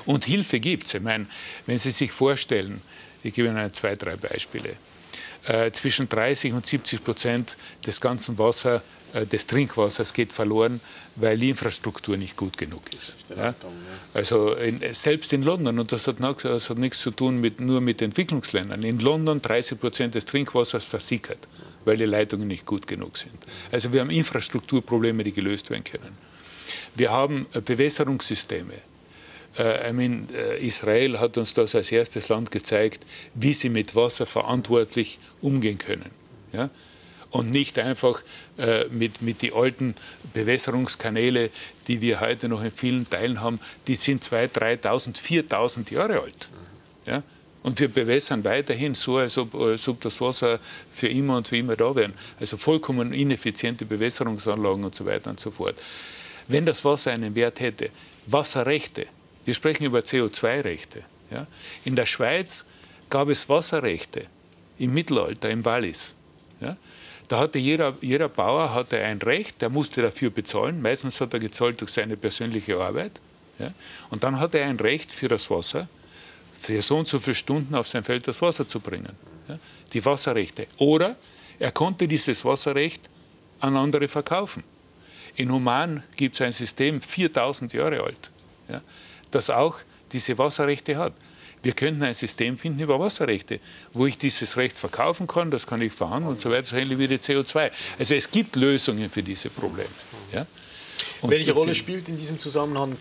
Und Hilfe gibt es. Ich meine, wenn Sie sich vorstellen, ich gebe Ihnen zwei, drei Beispiele. Äh, zwischen dreißig und siebzig Prozent des ganzen Wassers, äh, des Trinkwassers geht verloren, weil die Infrastruktur nicht gut genug ist. Ja? Also in, selbst in London, und das hat, noch, das hat nichts zu tun mit, nur mit Entwicklungsländern, in London dreißig Prozent des Trinkwassers versickert, weil die Leitungen nicht gut genug sind. Also wir haben Infrastrukturprobleme, die gelöst werden können. Wir haben äh, Bewässerungssysteme. Uh, I mean, uh, Israel hat uns das als erstes Land gezeigt, wie sie mit Wasser verantwortlich umgehen können. Ja? Und nicht einfach uh, mit, mit den alten Bewässerungskanäle, die wir heute noch in vielen Teilen haben, die sind zweitausend, dreitausend, viertausend Jahre alt. Ja? Und wir bewässern weiterhin so, als ob, als ob das Wasser für immer und für immer da wäre. Also vollkommen ineffiziente Bewässerungsanlagen und so weiter und so fort. Wenn das Wasser einen Wert hätte, Wasserrechte, wir sprechen über C O zwei Rechte. Ja. In der Schweiz gab es Wasserrechte im Mittelalter, im Wallis. Ja. Da hatte jeder, jeder Bauer hatte ein Recht, der musste dafür bezahlen. Meistens hat er gezahlt durch seine persönliche Arbeit. Ja. Und dann hatte er ein Recht für das Wasser, für so und so viele Stunden auf sein Feld das Wasser zu bringen. Ja. Die Wasserrechte. Oder er konnte dieses Wasserrecht an andere verkaufen. In Oman gibt es ein System, viertausend Jahre alt. Ja, das auch diese Wasserrechte hat. Wir könnten ein System finden über Wasserrechte, wo ich dieses Recht verkaufen kann, das kann ich verhandeln und so weiter, so ähnlich wie die C O zwei. Also es gibt Lösungen für diese Probleme. Ja? Welche Rolle spielt in diesem Zusammenhang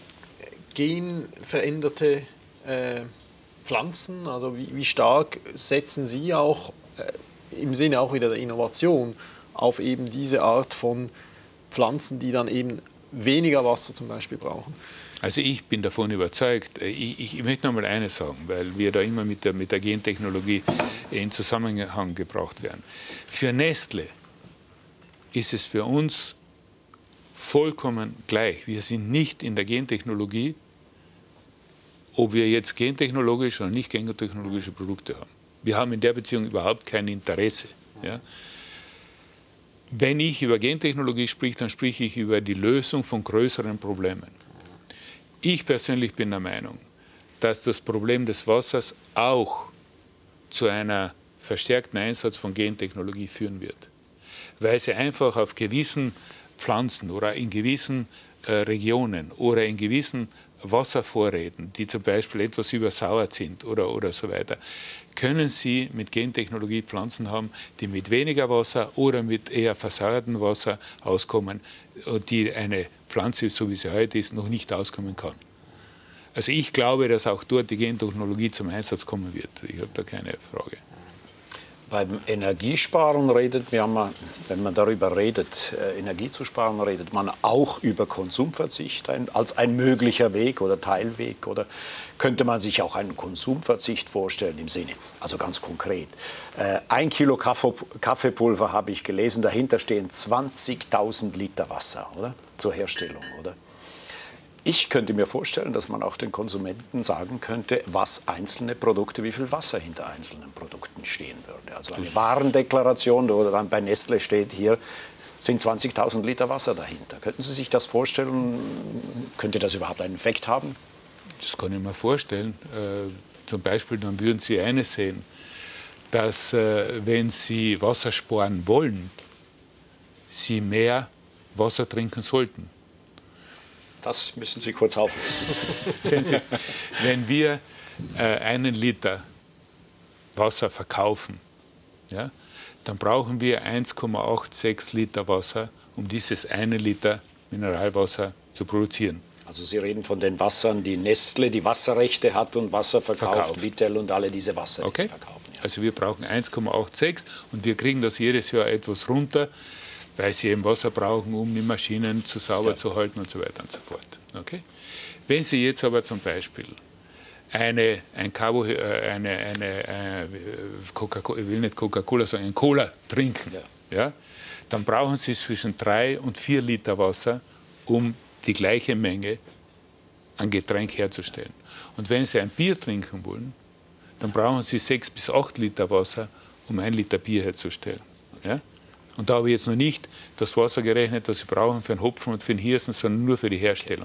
genveränderte äh, Pflanzen? Also wie, wie stark setzen Sie auch äh, im Sinne auch wieder der Innovation auf eben diese Art von Pflanzen, die dann eben weniger Wasser zum Beispiel brauchen? Also ich bin davon überzeugt, ich, ich möchte noch mal eines sagen, weil wir da immer mit der, mit der Gentechnologie in Zusammenhang gebracht werden. Für Nestle ist es für uns vollkommen gleich. Wir sind nicht in der Gentechnologie, ob wir jetzt gentechnologische oder nicht gentechnologische Produkte haben. Wir haben in der Beziehung überhaupt kein Interesse. Ja? Wenn ich über Gentechnologie spreche, dann spreche ich über die Lösung von größeren Problemen. Ich persönlich bin der Meinung, dass das Problem des Wassers auch zu einem verstärkten Einsatz von Gentechnologie führen wird, weil sie einfach auf gewissen Pflanzen oder in gewissen äh, Regionen oder in gewissen Wasservorräten, die zum Beispiel etwas übersauert sind oder, oder so weiter, können Sie mit Gentechnologie Pflanzen haben, die mit weniger Wasser oder mit eher versauertem Wasser auskommen, die eine Pflanze, so wie sie heute ist, noch nicht auskommen kann. Also ich glaube, dass auch dort die Gentechnologie zum Einsatz kommen wird. Ich habe da keine Frage. Beim Energiesparen redet man, wenn man darüber redet, Energie zu sparen, redet man auch über Konsumverzicht als ein möglicher Weg oder Teilweg. Oder könnte man sich auch einen Konsumverzicht vorstellen im Sinne, also ganz konkret. Ein Kilo Kaffeepulver habe ich gelesen, dahinter stehen zwanzigtausend Liter Wasser, oder? Zur Herstellung, oder? Ich könnte mir vorstellen, dass man auch den Konsumenten sagen könnte, was einzelne Produkte, wie viel Wasser hinter einzelnen Produkten stehen würde. Also eine Warendeklaration, oder dann bei Nestle steht hier, sind zwanzigtausend Liter Wasser dahinter. Könnten Sie sich das vorstellen? Könnte das überhaupt einen Effekt haben? Das kann ich mir vorstellen. Äh, zum Beispiel, dann würden Sie eines sehen, dass äh, wenn Sie Wasser sparen wollen, Sie mehr Wasser trinken sollten. Das müssen Sie kurz auflösen. Sehen Sie, wenn wir äh, einen Liter Wasser verkaufen, ja, dann brauchen wir eins Komma sechsundachtzig Liter Wasser, um dieses eine Liter Mineralwasser zu produzieren. Also Sie reden von den Wassern, die Nestle die Wasserrechte hat und Wasser verkauft, verkauft. Vittel und alle diese Wasser, okay. die sie verkaufen. Ja. Also wir brauchen eins Komma sechsundachtzig und wir kriegen das jedes Jahr etwas runter, weil sie eben Wasser brauchen, um die Maschinen zu sauber ja. zu halten und so weiter und so fort. Okay? Wenn Sie jetzt aber zum Beispiel eine, ein Carbo, eine, eine, eine Coca-Cola, ich will nicht Coca-Cola sagen, ein Cola trinken, ja. Ja, dann brauchen Sie zwischen drei und vier Liter Wasser, um die gleiche Menge an Getränk herzustellen. Und wenn Sie ein Bier trinken wollen, dann brauchen Sie sechs bis acht Liter Wasser, um ein Liter Bier herzustellen. Ja? Und da habe ich jetzt noch nicht das Wasser gerechnet, das Sie brauchen für den Hopfen und für den Hirsen, sondern nur für die Herstellung.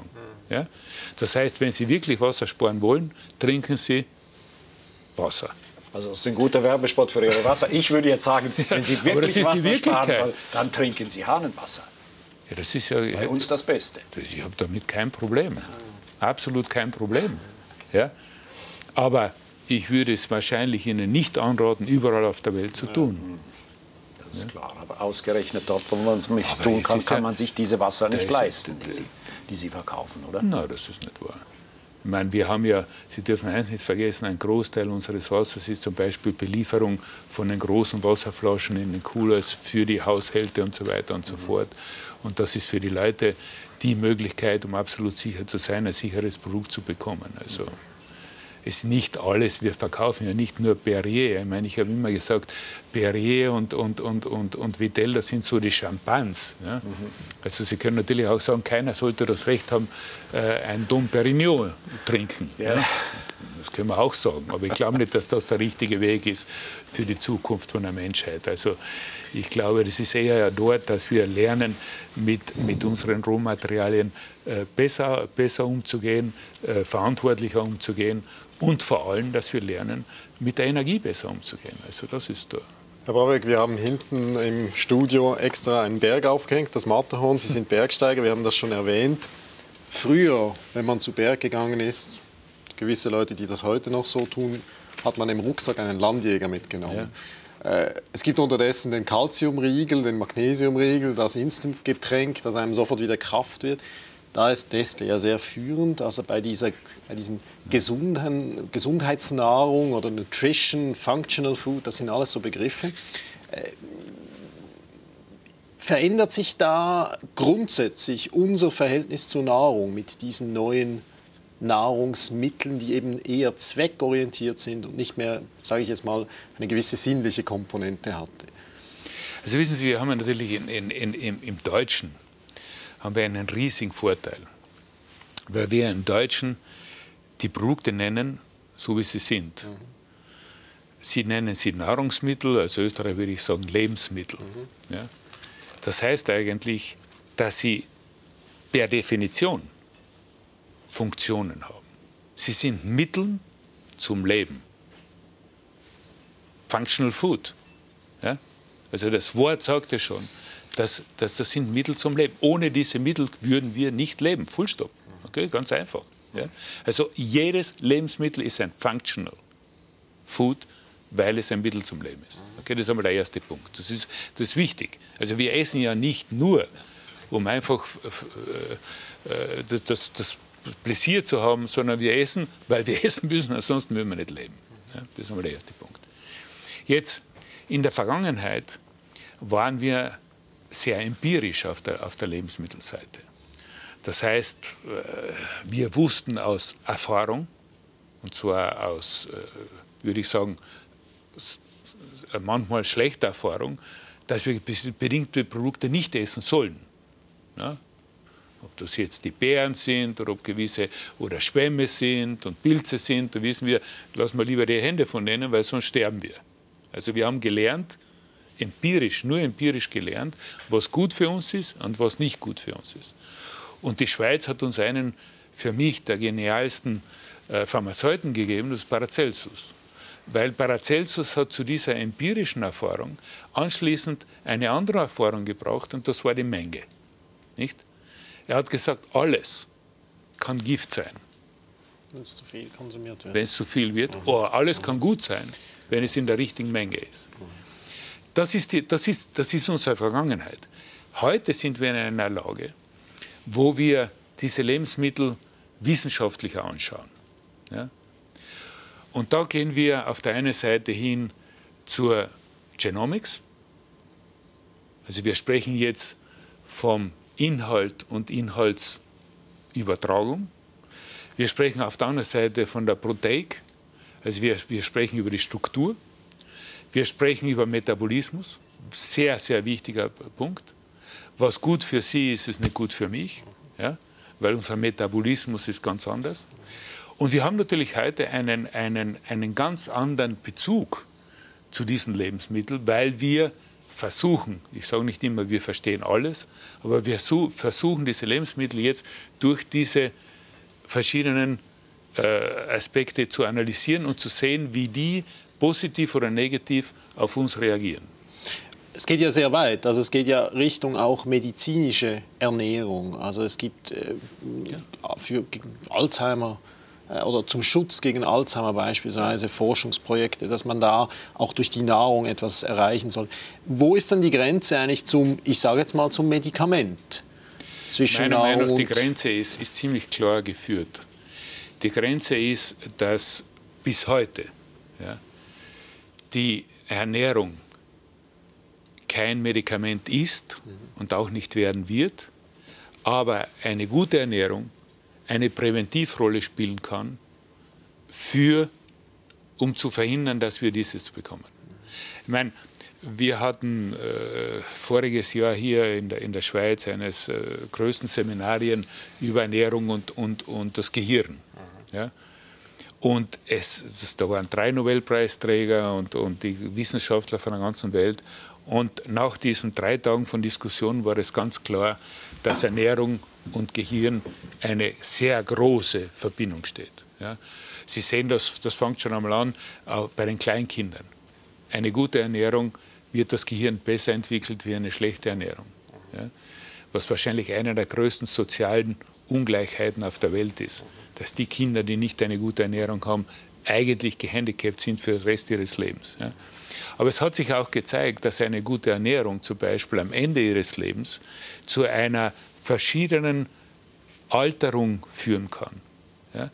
Ja? Das heißt, wenn Sie wirklich Wasser sparen wollen, trinken Sie Wasser. Also das ist ein guter Werbespot für Ihre Wasser. Ich würde jetzt sagen, wenn Sie wirklich Wasser sparen wollen, dann trinken Sie Hahnenwasser. Ja, das ist ja bei uns das Beste. Das, ich habe damit kein Problem. Absolut kein Problem. Ja? Aber ich würde es wahrscheinlich Ihnen nicht anraten, überall auf der Welt zu tun. Das ist klar, aber ausgerechnet dort, wo man es nicht tun kann, kann man sich diese Wasser nicht leisten, die Sie, die Sie verkaufen, oder? Nein, das ist nicht wahr. Ich meine, wir haben ja, Sie dürfen eins nicht vergessen, ein Großteil unseres Wassers ist zum Beispiel Belieferung von den großen Wasserflaschen in den Coolers für die Haushalte und so weiter und so fort. Und das ist für die Leute die Möglichkeit, um absolut sicher zu sein, ein sicheres Produkt zu bekommen. Also es ist nicht alles, wir verkaufen ja nicht nur Perrier. Ich meine, ich habe immer gesagt, Perrier und, und, und, und, und Vidal, das sind so die Champagnes. Ja? Mhm. Also Sie können natürlich auch sagen, keiner sollte das Recht haben, äh, ein Dom Perignon trinken. Ja. Ja? Das können wir auch sagen. Aber ich glaube nicht, dass das der richtige Weg ist für die Zukunft von der Menschheit. Also ich glaube, das ist eher ja dort, dass wir lernen, mit, mit unseren Rohmaterialien äh, besser, besser umzugehen, äh, verantwortlicher umzugehen. Und vor allem, dass wir lernen, mit der Energie besser umzugehen. Also das ist da. Herr Brabeck, wir haben hinten im Studio extra einen Berg aufgehängt, das Matterhorn. Sie sind Bergsteiger, wir haben das schon erwähnt. Früher, wenn man zu Berg gegangen ist, gewisse Leute, die das heute noch so tun, hat man im Rucksack einen Landjäger mitgenommen. Ja. Äh, es gibt unterdessen den Calciumriegel, den Magnesiumriegel, das Instant-Getränk, das einem sofort wieder Kraft wird. Da ist Nestlé ja sehr führend, also bei, dieser, bei diesem Gesunden, Gesundheitsnahrung oder Nutrition, Functional Food, das sind alles so Begriffe. Äh, verändert sich da grundsätzlich unser Verhältnis zur Nahrung mit diesen neuen Nahrungsmitteln, die eben eher zweckorientiert sind und nicht mehr, sage ich jetzt mal, eine gewisse sinnliche Komponente hatte? Also wissen Sie, wir haben natürlich in, in, in, im, im Deutschen haben wir einen riesigen Vorteil, weil wir im Deutschen die Produkte nennen, so wie sie sind. Mhm. Sie nennen sie Nahrungsmittel, als Österreicher würde ich sagen Lebensmittel. Mhm. Ja? Das heißt eigentlich, dass sie per Definition Funktionen haben. Sie sind Mittel zum Leben. Functional Food. Ja? Also das Wort sagt ja schon, dass, dass das sind Mittel zum Leben. Ohne diese Mittel würden wir nicht leben. Full stop. Okay? Ganz einfach. Ja? Also jedes Lebensmittel ist ein Functional Food, weil es ein Mittel zum Leben ist. Okay? Das ist einmal der erste Punkt. Das ist, das ist wichtig. Also wir essen ja nicht nur, um einfach äh, das, das, das Pläsier zu haben, sondern wir essen, weil wir essen müssen, ansonsten würden wir nicht leben. Ja? Das ist einmal der erste Punkt. Jetzt, in der Vergangenheit waren wir sehr empirisch auf der, auf der Lebensmittelseite. Das heißt, wir wussten aus Erfahrung, und zwar aus, würde ich sagen, manchmal schlechter Erfahrung, dass wir bedingte Produkte nicht essen sollen. Ja? Ob das jetzt die Beeren sind oder ob gewisse oder Schwämme sind und Pilze sind, da wissen wir, lassen wir lieber die Hände von denen, weil sonst sterben wir. Also wir haben gelernt, empirisch, nur empirisch gelernt, was gut für uns ist und was nicht gut für uns ist. Und die Schweiz hat uns einen, für mich, der genialsten äh, Pharmazeuten gegeben, das ist Paracelsus. Weil Paracelsus hat zu dieser empirischen Erfahrung anschließend eine andere Erfahrung gebraucht und das war die Menge. Nicht? Er hat gesagt, alles kann Gift sein. Wenn es zu viel konsumiert wird. Wenn es zu viel wird. Mhm. Oder alles mhm. kann gut sein, wenn es in der richtigen Menge ist. Mhm. Das ist, die, das, ist, das ist unsere Vergangenheit. Heute sind wir in einer Lage, wo wir diese Lebensmittel wissenschaftlicher anschauen. Ja? Und da gehen wir auf der einen Seite hin zur Genomics. Also wir sprechen jetzt vom Inhalt und Inhaltsübertragung. Wir sprechen auf der anderen Seite von der Proteik. Also wir, wir sprechen über die Struktur. Wir sprechen über Metabolismus, sehr, sehr wichtiger Punkt. Was gut für Sie ist, ist nicht gut für mich, ja? Weil unser Metabolismus ist ganz anders. Und wir haben natürlich heute einen, einen, einen ganz anderen Bezug zu diesen Lebensmitteln, weil wir versuchen, ich sage nicht immer, wir verstehen alles, aber wir versuchen diese Lebensmittel jetzt durch diese verschiedenen äh, Aspekte zu analysieren und zu sehen, wie die positiv oder negativ auf uns reagieren. Es geht ja sehr weit, also es geht ja Richtung auch medizinische Ernährung. Also es gibt äh, ja. für Alzheimer äh, oder zum Schutz gegen Alzheimer beispielsweise Forschungsprojekte, dass man da auch durch die Nahrung etwas erreichen soll. Wo ist dann die Grenze eigentlich zum, ich sage jetzt mal, zum Medikament? Zwischen Meiner Nahrung Meinung nach, die und Grenze ist, ist ziemlich klar geführt. Die Grenze ist, dass bis heute ja, die Ernährung kein Medikament ist und auch nicht werden wird, aber eine gute Ernährung eine Präventivrolle spielen kann, für, um zu verhindern, dass wir dieses bekommen. Ich meine, wir hatten äh, voriges Jahr hier in der, in der Schweiz eines äh, größten Seminarien über Ernährung und, und, und das Gehirn. Mhm. Ja? Und es, das, da waren drei Nobelpreisträger und, und die Wissenschaftler von der ganzen Welt. Und nach diesen drei Tagen von Diskussion war es ganz klar, dass Ernährung und Gehirn eine sehr große Verbindung steht. Ja? Sie sehen, das, das fängt schon einmal an, auch bei den Kleinkindern. Eine gute Ernährung wird das Gehirn besser entwickelt wie eine schlechte Ernährung. Ja? Was wahrscheinlich eine der größten sozialen Ungleichheiten auf der Welt ist, dass die Kinder, die nicht eine gute Ernährung haben, eigentlich gehandicapt sind für den Rest ihres Lebens. Ja? Aber es hat sich auch gezeigt, dass eine gute Ernährung zum Beispiel am Ende ihres Lebens zu einer verschiedenen Alterung führen kann. Ja?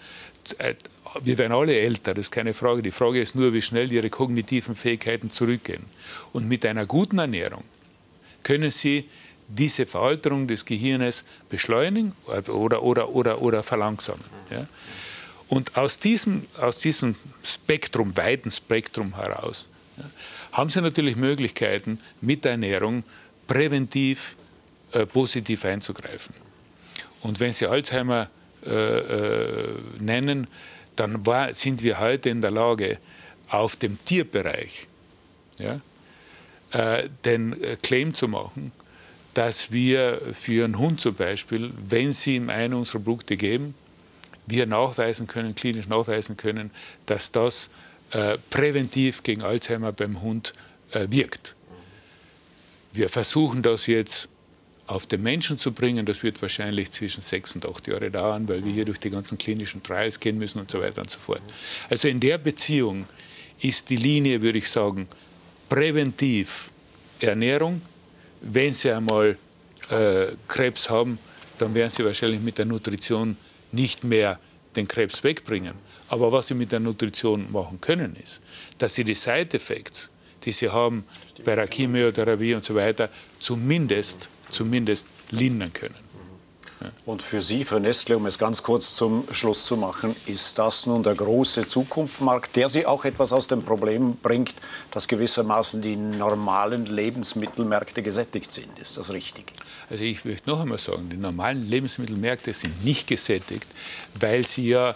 Wir werden alle älter, das ist keine Frage. Die Frage ist nur, wie schnell ihre kognitiven Fähigkeiten zurückgehen. Und mit einer guten Ernährung können Sie diese Veralterung des Gehirnes beschleunigen oder, oder, oder, oder verlangsamen. Ja? Und aus diesem, aus diesem Spektrum, weiten Spektrum heraus, ja, haben Sie natürlich Möglichkeiten, mit der Ernährung präventiv äh, positiv einzugreifen. Und wenn Sie Alzheimer äh, äh, nennen, dann war, sind wir heute in der Lage, auf dem Tierbereich ja, äh, den äh, Claim zu machen, dass wir für einen Hund zum Beispiel, wenn Sie ihm eine unserer Produkte geben, wir nachweisen können, klinisch nachweisen können, dass das äh, präventiv gegen Alzheimer beim Hund äh, wirkt. Wir versuchen das jetzt auf den Menschen zu bringen, das wird wahrscheinlich zwischen sechs und acht Jahre dauern, weil wir hier durch die ganzen klinischen Trials gehen müssen und so weiter und so fort. Also in der Beziehung ist die Linie, würde ich sagen, präventiv Ernährung. Wenn Sie einmal äh, Krebs haben, dann werden Sie wahrscheinlich mit der Nutrition nicht mehr den Krebs wegbringen. Aber was Sie mit der Nutrition machen können, ist, dass Sie die Side-Effects, die Sie haben bei der Chemotherapie und so weiter, zumindest, zumindest lindern können. Ja. Und für Sie, für Nestlé, um es ganz kurz zum Schluss zu machen, ist das nun der große Zukunftsmarkt, der Sie auch etwas aus dem Problem bringt, dass gewissermaßen die normalen Lebensmittelmärkte gesättigt sind. Ist das richtig? Also ich möchte noch einmal sagen, die normalen Lebensmittelmärkte sind nicht gesättigt, weil sie ja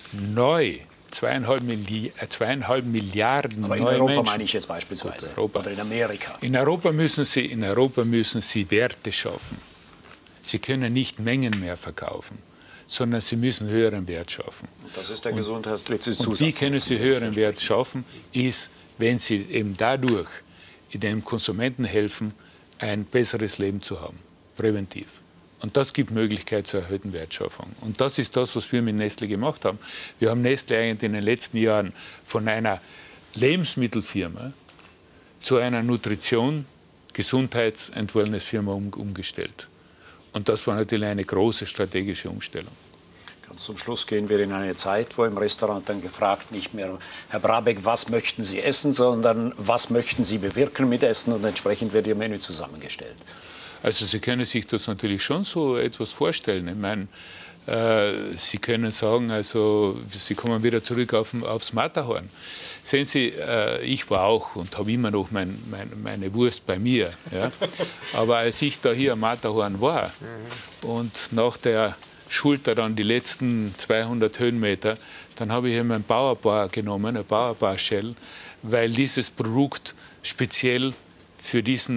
neu zweieinhalb, Milli zweieinhalb Milliarden Aber in neue Europa Menschen, meine ich jetzt beispielsweise. Europa. Oder in Amerika. In Europa müssen Sie, in Europa müssen Sie Werte schaffen. Sie können nicht Mengen mehr verkaufen, sondern Sie müssen höheren Wert schaffen. Und das ist der gesundheitliche Zusatz. Und wie können Sie höheren Wert schaffen, ist, wenn Sie eben dadurch dem Konsumenten helfen, ein besseres Leben zu haben, präventiv. Und das gibt Möglichkeit zur erhöhten Wertschaffung. Und das ist das, was wir mit Nestlé gemacht haben. Wir haben Nestlé eigentlich in den letzten Jahren von einer Lebensmittelfirma zu einer Nutrition-, Gesundheits- und Wellnessfirma um, umgestellt. Und das war natürlich eine große strategische Umstellung. Ganz zum Schluss gehen wir in eine Zeit, wo im Restaurant dann gefragt nicht mehr, Herr Brabeck, was möchten Sie essen, sondern was möchten Sie bewirken mit Essen, und entsprechend wird Ihr Menü zusammengestellt. Also Sie können sich das natürlich schon so etwas vorstellen. Ich meine, äh, Sie können sagen, also Sie kommen wieder zurück auf, aufs Matterhorn. Sehen Sie, äh, ich war auch und habe immer noch mein, mein, meine Wurst bei mir. Ja? Aber als ich da hier am Matterhorn war mhm. und nach der Schulter dann die letzten zweihundert Höhenmeter, dann habe ich eben ein Bauerbar genommen, ein Bauerbar Shell, weil dieses Produkt speziell für diesen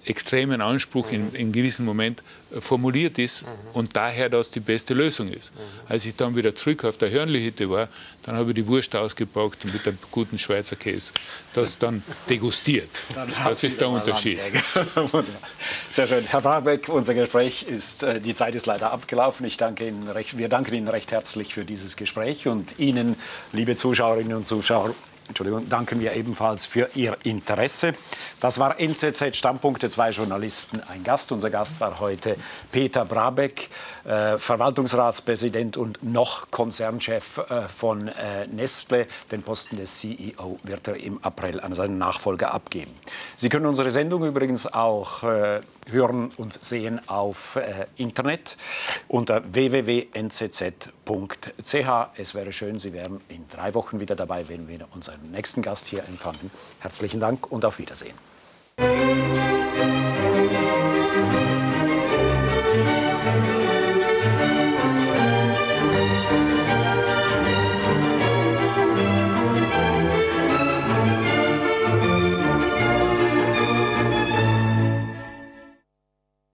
extremen Anspruch in, in gewissen Moment formuliert ist mhm. und daher das die beste Lösung ist. Mhm. Als ich dann wieder zurück auf der Hörnli-Hütte war, dann habe ich die Wurst ausgepackt und mit einem guten Schweizer Käse das dann degustiert. Dann das ist der Unterschied. Sehr schön. Herr Brabeck, unser Gespräch ist, die Zeit ist leider abgelaufen. Ich danke Ihnen recht, wir danken Ihnen recht herzlich für dieses Gespräch und Ihnen, liebe Zuschauerinnen und Zuschauer, Entschuldigung, danken wir ebenfalls für Ihr Interesse. Das war N Z Z Standpunkte, zwei Journalisten, ein Gast. Unser Gast war heute Peter Brabeck, äh, Verwaltungsratspräsident und noch Konzernchef äh, von äh, Nestle. Den Posten des C E O wird er im April an seinen Nachfolger abgeben. Sie können unsere Sendung übrigens auch äh, hören und sehen auf äh, Internet unter w w w punkt n z z punkt c h. Es wäre schön, Sie wären in drei Wochen wieder dabei, wenn wir unseren nächsten Gast hier empfangen. Herzlichen Dank und auf Wiedersehen.